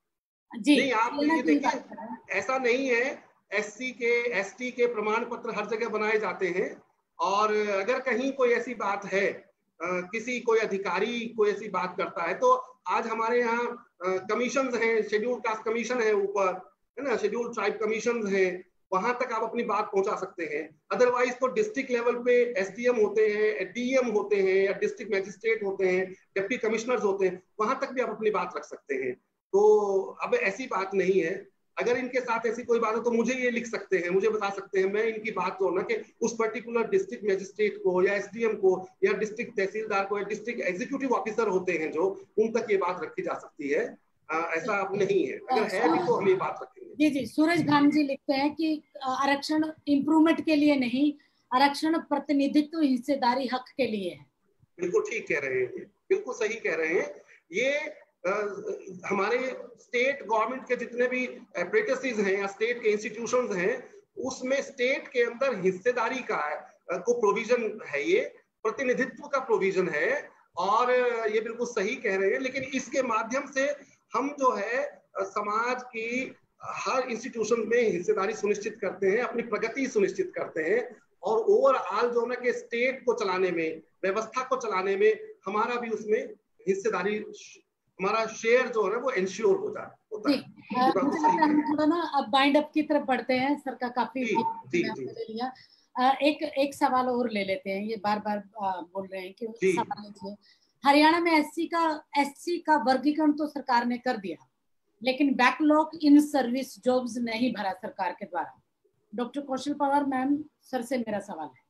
जी नहीं, आप ये देखिए, ऐसा नहीं है, SC के ST के प्रमाण पत्र हर जगह बनाए जाते हैं। और अगर कहीं कोई ऐसी बात है, किसी कोई अधिकारी कोई ऐसी बात करता है, तो आज हमारे यहाँ कमीशन हैं, शेड्यूल कास्ट कमीशन है ऊपर, है ना, शेड्यूल ट्राइब कमीशन है, वहां तक आप अपनी बात पहुंचा सकते हैं। अदरवाइज तो डिस्ट्रिक्ट लेवल पे SDM होते हैं, DM होते हैं, या डिस्ट्रिक्ट मैजिस्ट्रेट होते हैं, डिप्टी कमिश्नर्स होते हैं, वहां तक भी आप अपनी बात रख सकते हैं। तो अब ऐसी बात नहीं है, अगर इनके साथ ऐसी कोई बात हो तो मुझे ये लिख सकते हैं, मुझे बता सकते हैं, मैं इनकी बात जो ना कि उस पर्टिकुलर डिस्ट्रिक्ट मजिस्ट्रेट को या एसडीएम को या डिस्ट्रिक्ट तहसीलदार को या डिस्ट्रिक्ट एग्जीक्यूटिव ऑफिसर होते हैं जो, उन तक ये बात रखी जा सकती है। ऐसा अब नहीं है, अगर है भी तो हम ये बात रखेंगे। जी जी, सूरज भान जी लिखते हैं कि आरक्षण इम्प्रूवमेंट के लिए नहीं, आरक्षण प्रतिनिधित्व हिस्सेदारी हक के लिए है। बिल्कुल ठीक कह रहे हैं, बिल्कुल सही कह रहे हैं। ये हमारे स्टेट गवर्नमेंट के जितने भी अप्रेंटिसेस हैं या स्टेट के इंस्टीट्यूशंस हैं, उसमें स्टेट के अंदर हिस्सेदारी का को प्रोविजन है, ये प्रतिनिधित्व का प्रोविजन है, और ये बिल्कुल सही कह रहे हैं। लेकिन इसके माध्यम से हम जो है समाज की हर इंस्टीट्यूशन में हिस्सेदारी सुनिश्चित करते हैं, अपनी प्रगति सुनिश्चित करते हैं, और ओवरऑल जो है कि स्टेट को चलाने में, व्यवस्था को चलाने में हमारा भी उसमें हिस्सेदारी, हमारा शेयर जो है वो इंश्योर हो जाए होता है। मुझे लगता है हम थोड़ा ना अब बाइंड अप की तरफ बढ़ते हैं, सर का काफी ले लिया। एक सवाल और ले लेते हैं, ये बार बार बोल रहे हैं कि सवाल लीजिए। हरियाणा में एससी का वर्गीकरण तो सरकार ने कर दिया, लेकिन बैकलॉग इन सर्विस जॉब्स नहीं भरा सरकार के द्वारा। Doctor Kaushal Pawar ma'am, sir से मेरा सवाल है।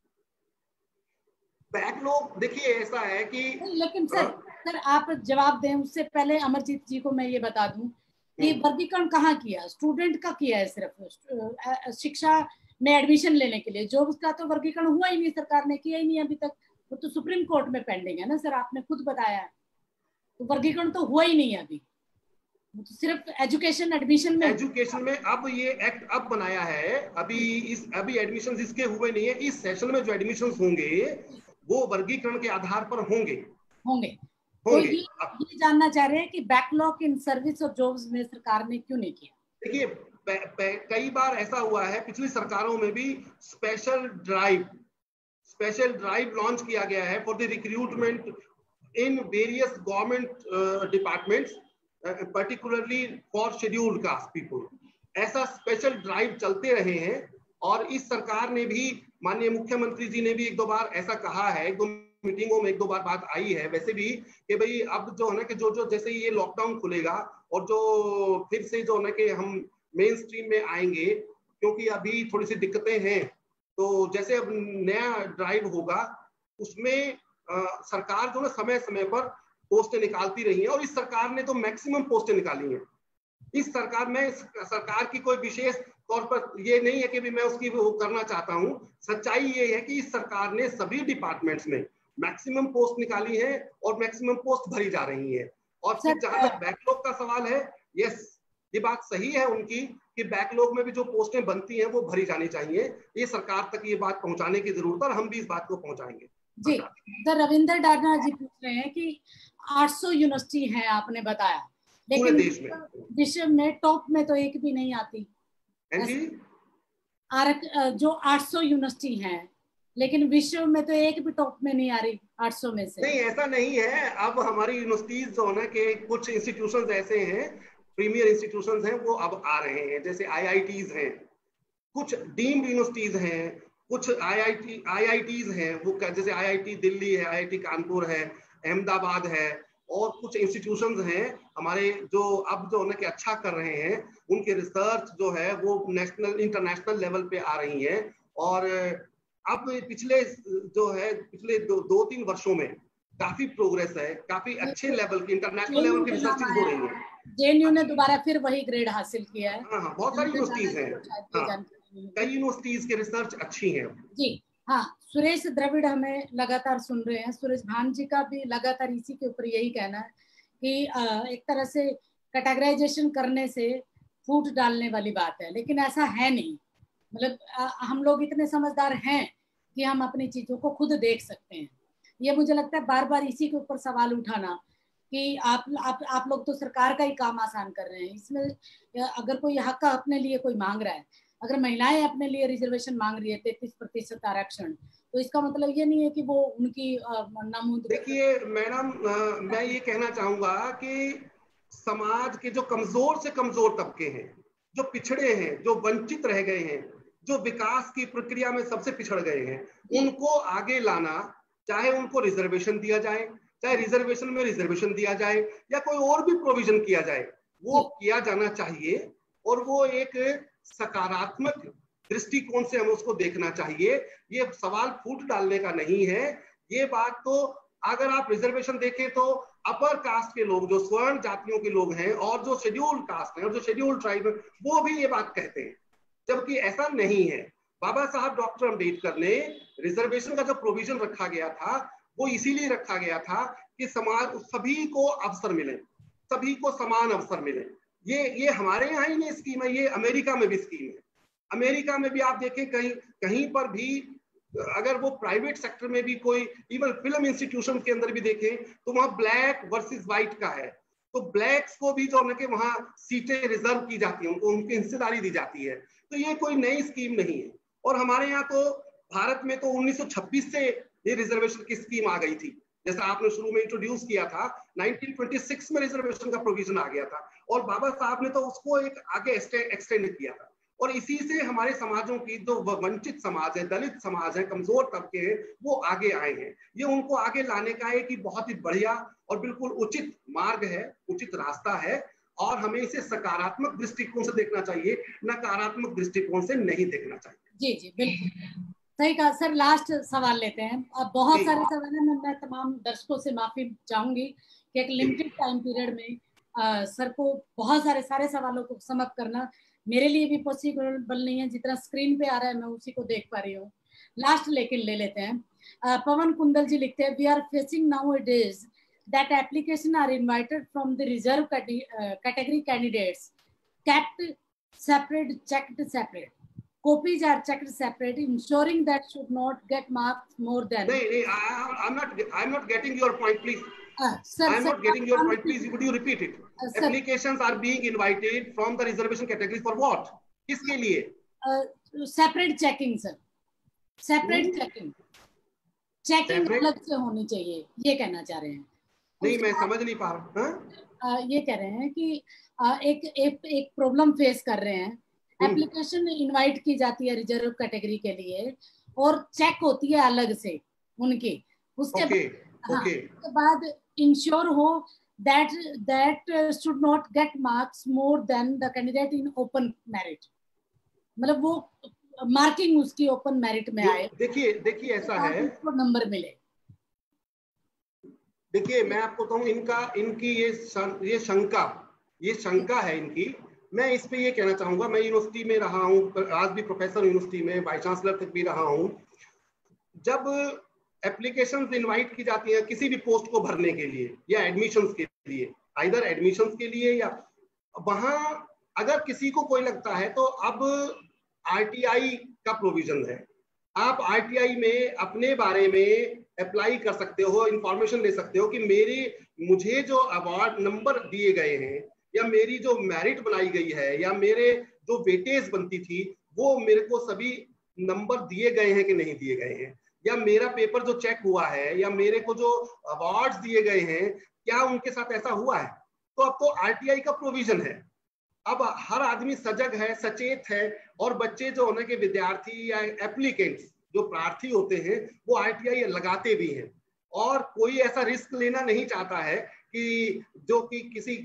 बैकलॉग देखिए ऐसा है कि, लेकिन सर आप जवाब दें उससे पहले अमरजीत जी को मैं ये बता दूं कि वर्गीकरण कहाँ किया, स्टूडेंट का किया है, सिर्फ शिक्षा में एडमिशन लेने के लिए। जॉब्स का तो वर्गीकरण हुआ ही नहीं, सरकार ने किया ही नहीं अभी तक, वो तो सुप्रीम कोर्ट में पेंडिंग है ना सर, आपने खुद बताया है। तो वर्गीकरण तो हुआ ही नहीं है अभी, तो सिर्फ एजुकेशन एडमिशन में अब ये एक्ट अब बनाया है, अभी एडमिशन इसके हुए नहीं है। इस सेशन में जो एडमिशन होंगे वो वर्गीकरण के आधार पर होंगे। तो ये जानना चाह रहे हैं कि बैकलॉग इन सर्विस और जॉब्स में सरकार ने क्यों नहीं किया। देखिए कई बार ऐसा हुआ है, पिछली सरकारों में भी स्पेशल ड्राइव लॉन्च किया गया है for the recruitment in various government departments, particularly for scheduled caste people. ऐसा स्पेशल ड्राइव चलते रहे हैं, और इस सरकार ने भी, माननीय मुख्यमंत्री जी ने भी एक दो बार ऐसा कहा है, एक दो मीटिंगों में एक दो बार बात आई है वैसे भी, कि भाई अब जो है ना कि जो जैसे ये लॉकडाउन खुलेगा और जो फिर से जो है ना कि हम मेन स्ट्रीम में आएंगे, क्योंकि अभी थोड़ी सी दिक्कतें हैं, तो जैसे अब नया ड्राइव होगा उसमें सरकार जो है समय समय पर पोस्टें निकालती रही है, और इस सरकार ने तो मैक्सिमम पोस्टें निकाली हैं। इस सरकार में सरकार की कोई विशेष तौर पर ये नहीं है कि भी मैं उसकी वो करना चाहता हूं, सच्चाई ये है कि इस सरकार ने सभी डिपार्टमेंट्स में मैक्सिमम पोस्ट निकाली है और मैक्सिमम पोस्ट भरी जा रही है। और फिर जहां तक बैकलॉग का सवाल है, यस, ये बात सही है उनकी कि बैकलॉग में भी जो पोस्टें बनती हैं वो भरी जानी चाहिए। ये सरकार तक ये बात पहुंचाने की जरूरत है, और हम भी इस बात को पहुंचाएंगे। जी, सर रविंदर डाडना जी पूछ रहे हैं कि 800 यूनिवर्सिटी है आपने बताया, लेकिन देश में विश्व में टॉप में तो एक भी नहीं आती। जो 800 यूनिवर्सिटी हैं, लेकिन विश्व में तो एक भी टॉप में नहीं आ रही 800 में से। नहीं, ऐसा नहीं है। अब हमारी यूनिवर्सिटीज जो है कि कुछ इंस्टीट्यूशंस ऐसे हैं, प्रीमियर इंस्टीट्यूशंस हैं, वो अब आ रहे हैं, जैसे आईआईटीज हैं, कुछ डीम्ड यूनिवर्सिटीज हैं, कुछ आईआईटीज हैं, वो जैसे आईआईटी दिल्ली है, आईआईटी कानपुर है, अहमदाबाद है, और कुछ इंस्टीट्यूशंस हैं हमारे जो अब जो है कि अच्छा कर रहे हैं, उनके रिसर्च जो है वो नेशनल इंटरनेशनल लेवल पे आ रही है। और अब पिछले दो तीन वर्षों में काफी प्रोग्रेस है, काफी अच्छे लेवल की इंटरनेशनल लेवल की रिसर्च हो रही है। जेएनयू ने दोबारा फिर वही ग्रेड हासिल किया है। हाँ, बहुत सारी यूनिवर्सिटीज हैं, कई यूनिवर्सिटीज की रिसर्च अच्छी है जी। हाँ, सुरेश द्रविड़ हमें लगातार सुन रहे हैं, सुरेश भान जी का भी लगातार इसी के ऊपर यही कहना है कि एक तरह से कैटेगराइजेशन करने से फूट डालने वाली बात है, लेकिन ऐसा है नहीं। मतलब हम लोग इतने समझदार हैं कि हम अपनी चीजों को खुद देख सकते हैं। ये मुझे लगता है बार बार इसी के ऊपर सवाल उठाना कि आप लोग तो सरकार का ही काम आसान कर रहे हैं। इसमें अगर कोई हक अपने लिए कोई मांग रहा है, अगर महिलाएं अपने लिए रिजर्वेशन मांग रही है 33% आरक्षण, तो इसका मतलब ये नहीं है कि वो उनकी नामुमकिन। देखिए मैडम, मैं ये कहना चाहूंगा कि समाज के जो कमजोर से कमजोर तबके हैं, जो पिछड़े हैं, जो वंचित रह गए हैं, जो विकास की प्रक्रिया में सबसे पिछड़ गए हैं, उनको आगे लाना, चाहे उनको रिजर्वेशन दिया जाए, चाहे रिजर्वेशन में रिजर्वेशन दिया जाए, या कोई और भी प्रोविजन किया जाए, वो किया जाना चाहिए। और वो एक सकारात्मक दृष्टिकोण से हमें उसको देखना चाहिए। ये सवाल फूट डालने का नहीं है। ये बात तो अगर आप रिजर्वेशन देखें तो अपर कास्ट के लोग, जो स्वर्ण जातियों के लोग हैं, और जो शेड्यूल्ड कास्ट है और जो शेड्यूल्ड ट्राइब है, वो भी ये बात कहते हैं, जबकि ऐसा नहीं है। बाबा साहब डॉक्टर अम्बेडकर ने रिजर्वेशन का जो प्रोविजन रखा गया था वो इसीलिए रखा गया था कि समाज सभी को अवसर मिले, सभी को समान अवसर मिले। ये हमारे यहाँ ही नहीं स्कीम है, ये अमेरिका में भी स्कीम है। अमेरिका में भी आप देखें कहीं कहीं पर भी, अगर वो प्राइवेट सेक्टर में भी कोई इवन फिल्म इंस्टीट्यूशन के अंदर भी देखें तो वहां ब्लैक वर्सेस व्हाइट का है, तो ब्लैक्स को भी जो है कि वहां सीटें रिजर्व की जाती हैं, उनको उनकी हिस्सेदारी दी जाती है। तो ये कोई नई स्कीम नहीं है। और हमारे यहाँ तो भारत में तो 1926 से ये रिजर्वेशन की स्कीम आ गई थी, जैसा आपने शुरू में इंट्रोड्यूस किया था। 1926 में रिजर्वेशन का प्रोविजन आ गया था और बाबा साहब ने तो उसको एक आगे एक्सटेंड किया था। और इसी से हमारे समाजों की जो वंचित समाज है, दलित समाज है, कमजोर तबके हैं, वो आगे आए हैं। ये उनको आगे लाने का एक ही बहुत ही बढ़िया और बिल्कुल उचित मार्ग है, उचित रास्ता है, और हमें इसे सकारात्मक दृष्टिकोण से देखना चाहिए, नकारात्मक दृष्टिकोण से नहीं देखना चाहिए। जी जी बिल्कुल सही कहा सर। लास्ट सवाल लेते हैं। अब बहुत सारे सवाल हैं, मैं तमाम दर्शकों से माफी चाहूंगी कि एक लिमिटेड टाइम पीरियड में सर को बहुत सारे सवालों को समअप करना मेरे लिए भी पॉसिबल नहीं है। जितना स्क्रीन पे आ रहा है मैं उसी को देख पा रही हूँ। लास्ट लेकिन ले लेते हैं। पवन कुंदल जी लिखते हैं, we are facing now it is that application are invited from the reserve category candidates kept separate, checked separate. Copies are checked separate, ensuring that should not get marked more than. I'm not getting your point, please. Sir, I'm not getting your point, please. Would you repeat it? Applications are being invited from the reservation categories for what? किसके लिए? Separate checking, sir. Separate checking. Checking अलग से होनी चाहिए, ये कहना चाह रहे हैं। नहीं, मैं समझ नहीं पा रहा। ये कह रहे हैं कि एक प्रॉब्लम फेस कर रहे हैं। एप्लीकेशन इनवाइट की जाती है रिजर्व कैटेगरी के लिए और चेक होती है अलग से उनकी। उसके बाद इंश्योर हो that should not get marks more than the candidate in open merit, मतलब वो मार्किंग उसकी ओपन मेरिट में आए। देखिए ऐसा है, उसको नंबर मिले। देखिए मैं आपको कहूँ, इनकी ये शंका है इनकी। मैं इस पे ये कहना चाहूंगा, मैं यूनिवर्सिटी में रहा हूँ, आज भी प्रोफेसर यूनिवर्सिटी में, वाइस चांसलर तक भी रहा हूँ। जब एप्लीकेशंस इनवाइट की जाती हैं किसी भी पोस्ट को भरने के लिए या एडमिशंस के लिए, आइदर एडमिशंस के लिए या वहां अगर किसी को कोई लगता है, तो अब आरटीआई का प्रोविजन है। आप आरटीआई में अपने बारे में अप्लाई कर सकते हो, इंफॉर्मेशन ले सकते हो कि मुझे जो अवार्ड नंबर दिए गए हैं या मेरी जो मेरिट बनाई गई है या मेरे जो वेटेज बनती थी, वो मेरे को सभी नंबर दिए गए हैं कि नहीं दिए गए हैं, या मेरा पेपर जो चेक हुआ है या मेरे को जो अवार्ड्स दिए गए हैं क्या उनके साथ ऐसा हुआ है। तो अब तो आरटीआई का प्रोविजन है। अब हर आदमी सजग है, सचेत है, और बच्चे जो होने के विद्यार्थी या एप्लीकेंट्स जो प्रार्थी होते हैं वो आरटीआई लगाते भी हैं। और कोई ऐसा रिस्क लेना नहीं चाहता है कि जो कि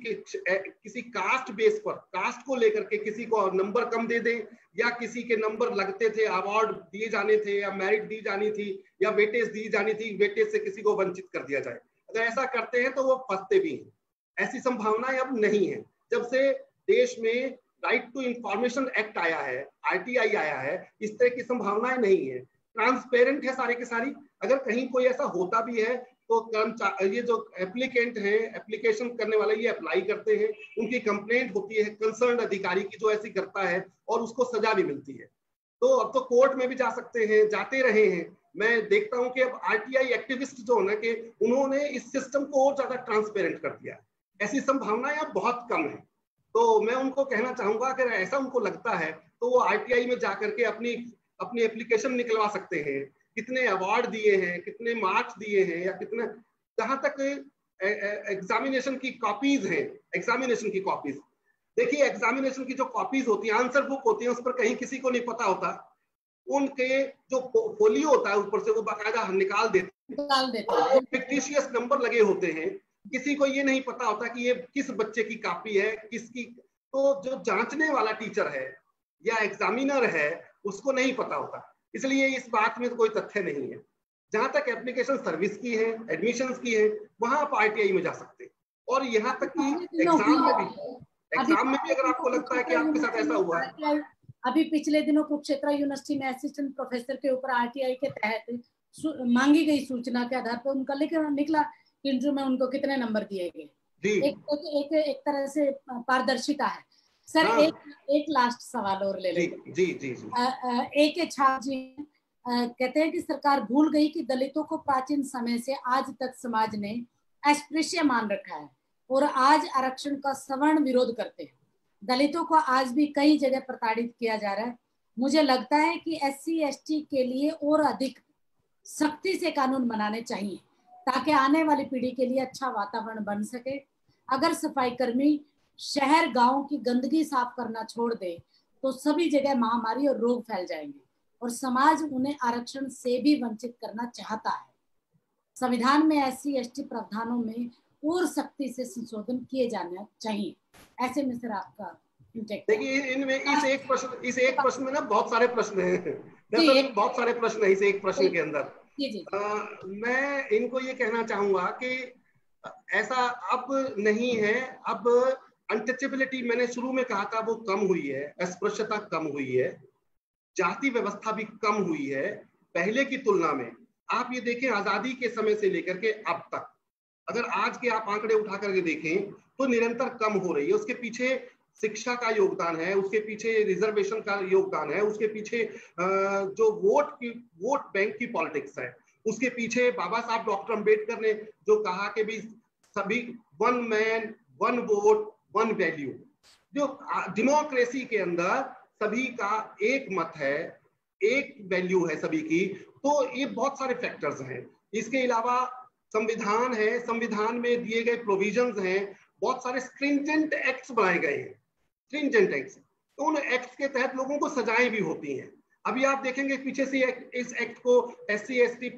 किसी कास्ट बेस पर, कास्ट को लेकर के किसी को नंबर कम दे दें, या किसी के नंबर लगते थे, अवार्ड दिए जाने थे, या मेरिट दी जानी थी, या वेटेज दी जानी थी, वेटेज से किसी को वंचित कर दिया जाए। अगर ऐसा करते हैं तो वो फंसते भी हैं। ऐसी संभावनाएं अब नहीं है। जब से देश में राइट टू इंफॉर्मेशन एक्ट आया है, आरटीआई आया है, इस तरह की संभावनाएं नहीं है। ट्रांसपेरेंट है सारी की सारी। अगर कहीं कोई ऐसा होता भी है तो ये जो एप्लीकेंट हैं, एप्लीकेशन करने वाले, ये अप्लाई करते हैं, उनकी कंप्लेंट होती है कंसर्न अधिकारी की जो ऐसी करता है, और उसको सजा भी मिलती है। तो अब तो कोर्ट में भी जा सकते हैं, जाते रहे हैं। मैं देखता हूं कि अब आरटीआई एक्टिविस्ट जो है कि उन्होंने इस सिस्टम को और ज्यादा ट्रांसपेरेंट कर दिया। ऐसी संभावनाएं अब बहुत कम है। तो मैं उनको कहना चाहूंगा, अगर ऐसा उनको लगता है तो वो आरटीआई में जाकर के अपनी एप्लीकेशन निकलवा सकते हैं, कितने अवार्ड दिए हैं, कितने मार्क्स दिए हैं, या कितने, जहां तक एग्जामिनेशन की कॉपीज हैं, एग्जामिनेशन की कॉपीज देखिए, एग्जामिनेशन की जो कॉपीज होती हैं, आंसर बुक होती है, उस पर कहीं किसी को नहीं पता होता। उनके जो फोलियो होता है ऊपर से वो बाकायदा निकाल देते हैं, फिक्टिशियस नंबर लगे होते हैं। किसी को ये नहीं पता होता कि ये किस बच्चे की कॉपी है, किसकी तो जो जांचने वाला टीचर है या एग्जामिनर है उसको नहीं पता होता। इसलिए इस बात में तो कोई तथ्य नहीं है। जहां तक एप्लीकेशन सर्विस की है, एडमिशंस की है, वहां आप ITI में जा सकते हैं। और यहाँ तक कि एग्जाम में भी अगर आपको लगता है कि आपके साथ ऐसा हुआ है, अभी पिछले दिनों कुरुक्षेत्र यूनिवर्सिटी में असिस्टेंट प्रोफेसर के ऊपर RTI के तहत मांगी गई सूचना के आधार पर उनका निकला इंटरव्यू में उनको कितने नंबर दिए गए। एक तरह से पारदर्शिता है। सर हाँ। एक लास्ट सवाल और ले लेते। जी जी जी। एक छाप जी कहते हैं कि सरकार भूल गई कि दलितों को प्राचीन समय से आज तक समाज ने अस्पृश्य मान रखा है और आज आरक्षण का सवर्ण विरोध करते हैं। दलितों को आज भी कई जगह प्रताड़ित किया जा रहा है। मुझे लगता है कि SC ST के लिए और अधिक सख्ती से कानून बनाने चाहिए ताकि आने वाली पीढ़ी के लिए अच्छा वातावरण बन सके। अगर सफाई कर्मी शहर गांव की गंदगी साफ करना छोड़ दे तो सभी जगह महामारी और रोग फैल जाएंगे और समाज उन्हें आरक्षण से भी वंचित करना चाहता है। संविधान में SC ST प्रावधानों में और सख्ती से संशोधन किए जाना चाहिए। ऐसे में सर आपका देखिए इनमें इस एक प्रश्न में ना बहुत सारे प्रश्न हैं। बहुत सारे प्रश्न है इस एक प्रश्न के अंदर। मैं इनको ये कहना चाहूंगा कि ऐसा अब नहीं है। अब अनटचेबिलिटी मैंने शुरू में कहा था वो कम हुई है, अस्पृश्यता कम हुई है, जाति व्यवस्था भी कम हुई है पहले की तुलना में। आप ये देखें आजादी के समय से लेकर के अब तक अगर आज के आप आंकड़े उठा करके देखें तो निरंतर कम हो रही है। उसके पीछे शिक्षा का योगदान है, उसके पीछे रिजर्वेशन का योगदान है, उसके पीछे जो वोट बैंक की पॉलिटिक्स है, उसके पीछे बाबा साहब डॉक्टर अंबेडकर ने जो कहा कि भी सभी one man one vote one value, जो डेमोक्रेसी के अंदर सभी का एक मत है, एक वैल्यू है सभी की। तो ये बहुत सारे फैक्टर्स हैं। इसके अलावा संविधान है, संविधान में दिए गए प्रोविजंस हैं, बहुत सारे स्ट्रिंजेंट एक्ट्स बनाए गए हैं, स्ट्रिंजेंट एक्ट्स। तो उन एक्ट्स के तहत लोगों को सजाएं भी होती हैं। अभी आप देखेंगे पीछे से इस एक्ट को SC ST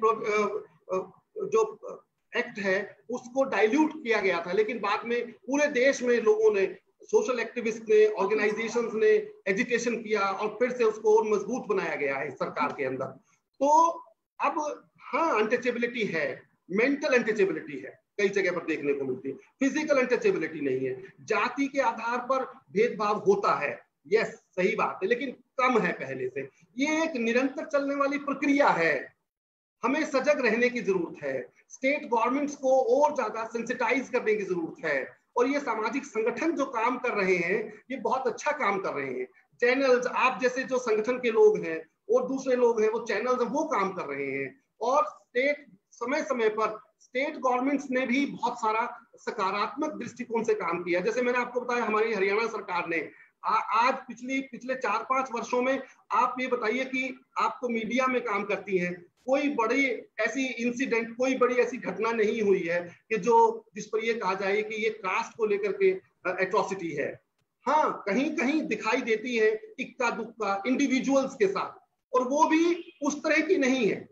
जो एक्ट है उसको डाइल्यूट किया गया था, लेकिन बाद में पूरे देश में लोगों ने, सोशल एक्टिविस्ट ने, ऑर्गेनाइजेशंस ने एजुकेशन किया और फिर से उसको और मजबूत बनाया गया है सरकार के अंदर। तो अब हाँ अनटचेबिलिटी है, मेंटल अनटचेबिलिटी है, कई जगह पर देखने को मिलती है, फिजिकल अनटचेबिलिटी नहीं है। जाति के आधार पर भेदभाव होता है, यस सही बात है, लेकिन कम है पहले से। ये एक निरंतर चलने वाली प्रक्रिया है, हमें सजग रहने की जरूरत है। स्टेट गवर्नमेंट्स को और ज्यादा सेंसिटाइज करने की जरूरत है और ये सामाजिक संगठन जो काम कर रहे हैं ये बहुत अच्छा काम कर रहे हैं। चैनल्स, आप जैसे जो संगठन के लोग हैं और दूसरे लोग हैं वो चैनल्स वो काम कर रहे हैं। और स्टेट समय समय पर स्टेट गवर्नमेंट्स ने भी बहुत सारा सकारात्मक दृष्टिकोण से काम किया। जैसे मैंने आपको बताया हमारी हरियाणा सरकार ने आज पिछले 4-5 वर्षों में, आप ये बताइए कि आपको मीडिया में काम करती हैं, कोई बड़ी ऐसी इंसिडेंट, कोई बड़ी ऐसी घटना नहीं हुई है कि जिस पर ये कहा जाए कि ये कास्ट को लेकर के एट्रोसिटी है। हाँ कहीं कहीं दिखाई देती है इक्का दुक्का इंडिविजुअल्स के साथ, और वो भी उस तरह की नहीं है।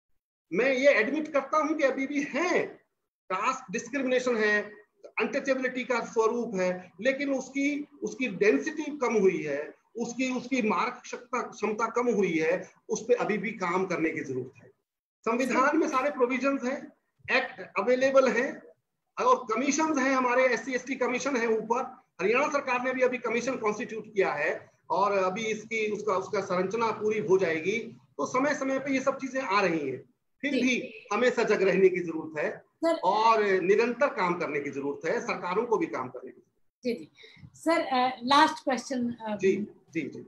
मैं ये एडमिट करता हूं कि अभी भी है, कास्ट डिस्क्रिमिनेशन है, अनटचेबिलिटी का स्वरूप है, लेकिन उसकी डेंसिटी कम हुई है, उसकी मारक क्षमता कम हुई है। उस पर अभी भी काम करने की जरूरत है। संविधान में सारे प्रोविजंस हैं, एक्ट अवेलेबल हैं और कमीशन हैं, हमारे SC ST कमीशन है ऊपर। हरियाणा सरकार ने भी अभी कमीशन कॉन्स्टिट्यूट किया है और अभी उसका संरचना पूरी हो जाएगी। तो समय समय पे ये सब चीजें आ रही हैं, फिर भी हमें सजग रहने की जरूरत है और निरंतर काम करने की जरूरत है, सरकारों को भी काम करने की। जी जी सर, लास्ट क्वेश्चन जी जी जी।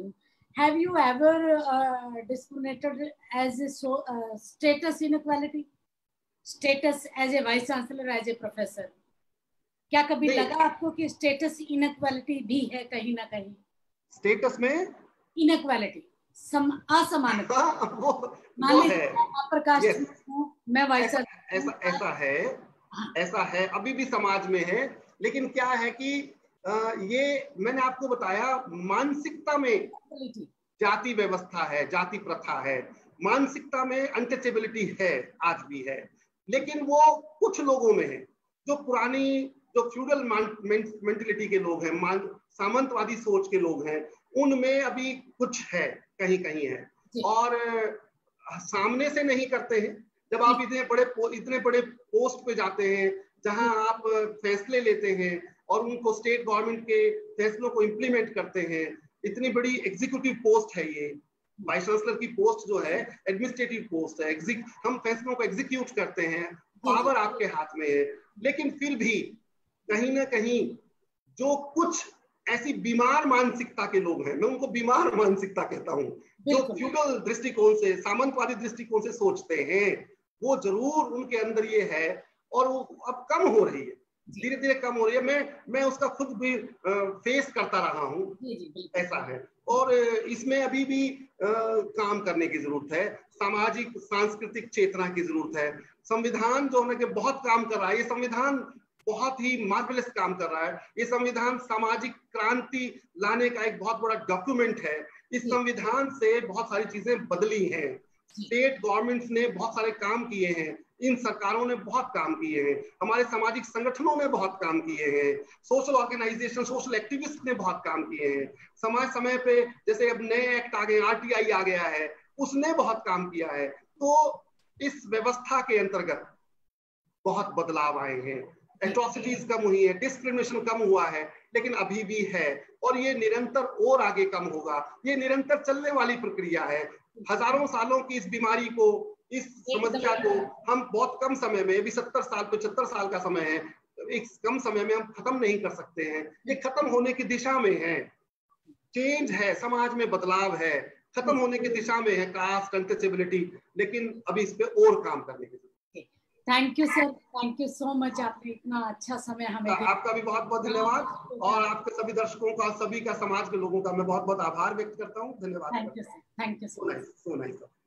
Have you ever discriminated as a status inequality, status as a vice chancellor, as a professor? क्या कभी लगा आपको कि स्टेटस इनइक्वालिटी भी है कहीं ना कहीं? स्टेटस में इनइक्वालिटी, असमानता। वो है। प्रकाश मैं वाइस ऐसा है अभी भी समाज में है। लेकिन क्या है कि ये मैंने आपको बताया, मानसिकता में जाति व्यवस्था है, जाति प्रथा है, मानसिकता में अनटचेबिलिटी है, आज भी है। लेकिन वो कुछ लोगों में है जो पुरानी जो फ्यूडल मेंटेलिटी के लोग हैं, सामंतवादी सोच के लोग हैं, उनमें अभी कुछ है, कहीं कहीं है, और सामने से नहीं करते हैं। जब आप इतने बड़े पोस्ट पे जाते हैं जहां आप फैसले लेते हैं और उनको स्टेट गवर्नमेंट के फैसलों को इम्प्लीमेंट करते हैं, इतनी बड़ी एग्जीक्यूटिव पोस्ट है ये। वाइस चांसलर की पोस्ट जो है एडमिनिस्ट्रेटिव पोस्ट है, हम फैसलों को एग्जीक्यूट करते हैं, पावर आपके हाथ में है। लेकिन फिर भी कहीं ना कहीं जो कुछ ऐसी बीमार मानसिकता के लोग हैं, मैं उनको बीमार मानसिकता कहता हूं, जो फ्यूडल दृष्टिकोण से, सामंतवादी दृष्टिकोण से सोचते हैं, वो जरूर उनके अंदर ये है, और वो अब कम हो रही है, धीरे धीरे कम हो रही है। मैं उसका खुद भी फेस करता रहा हूँ, ऐसा है। और इसमें अभी भी काम करने की जरूरत है, सामाजिक सांस्कृतिक चेतना की जरूरत है। संविधान जो है कि बहुत काम कर रहा है, ये संविधान बहुत ही मार्वेलस काम कर रहा है। ये संविधान सामाजिक क्रांति लाने का एक बहुत बड़ा डॉक्यूमेंट है। इस संविधान से बहुत सारी चीजें बदली हैं, स्टेट गवर्नमेंट्स ने बहुत सारे काम किए हैं, इन सरकारों ने बहुत काम किए हैं, हमारे सामाजिक संगठनों ने बहुत काम किए हैं, सोशल ऑर्गेनाइजेशन, सोशल एक्टिविस्ट ने बहुत काम किए हैं, समय पे जैसे अब नए एक्ट आ गए, आरटीआई आ गया है, उसने बहुत काम किया है। तो इस व्यवस्था के अंतर्गत बहुत बदलाव आए हैं, एट्रोसिटीज कम हुई है, डिस्क्रिमिनेशन कम हुआ है, लेकिन अभी भी है, और ये निरंतर और आगे कम होगा। ये निरंतर चलने वाली प्रक्रिया है। हजारों सालों की इस बीमारी को, इस समस्या को हम बहुत कम समय में, अभी 70 साल 75 साल का समय है, एक कम समय में हम खत्म नहीं कर सकते हैं। ये खत्म होने की दिशा में है, चेंज है, समाज में बदलाव है, खत्म होने की दिशा में है कास्ट अनटचेबिलिटी, लेकिन अभी इस पे और काम करने की जरूरत है। Thank you sir, thank you so much, आपने इतना अच्छा समय हमें दिया। आपका भी बहुत बहुत धन्यवाद, और आपके सभी दर्शकों का, सभी का, समाज के लोगों का मैं बहुत बहुत आभार व्यक्त करता हूँ। धन्यवाद। Thank you sir, thank you so much. So nice.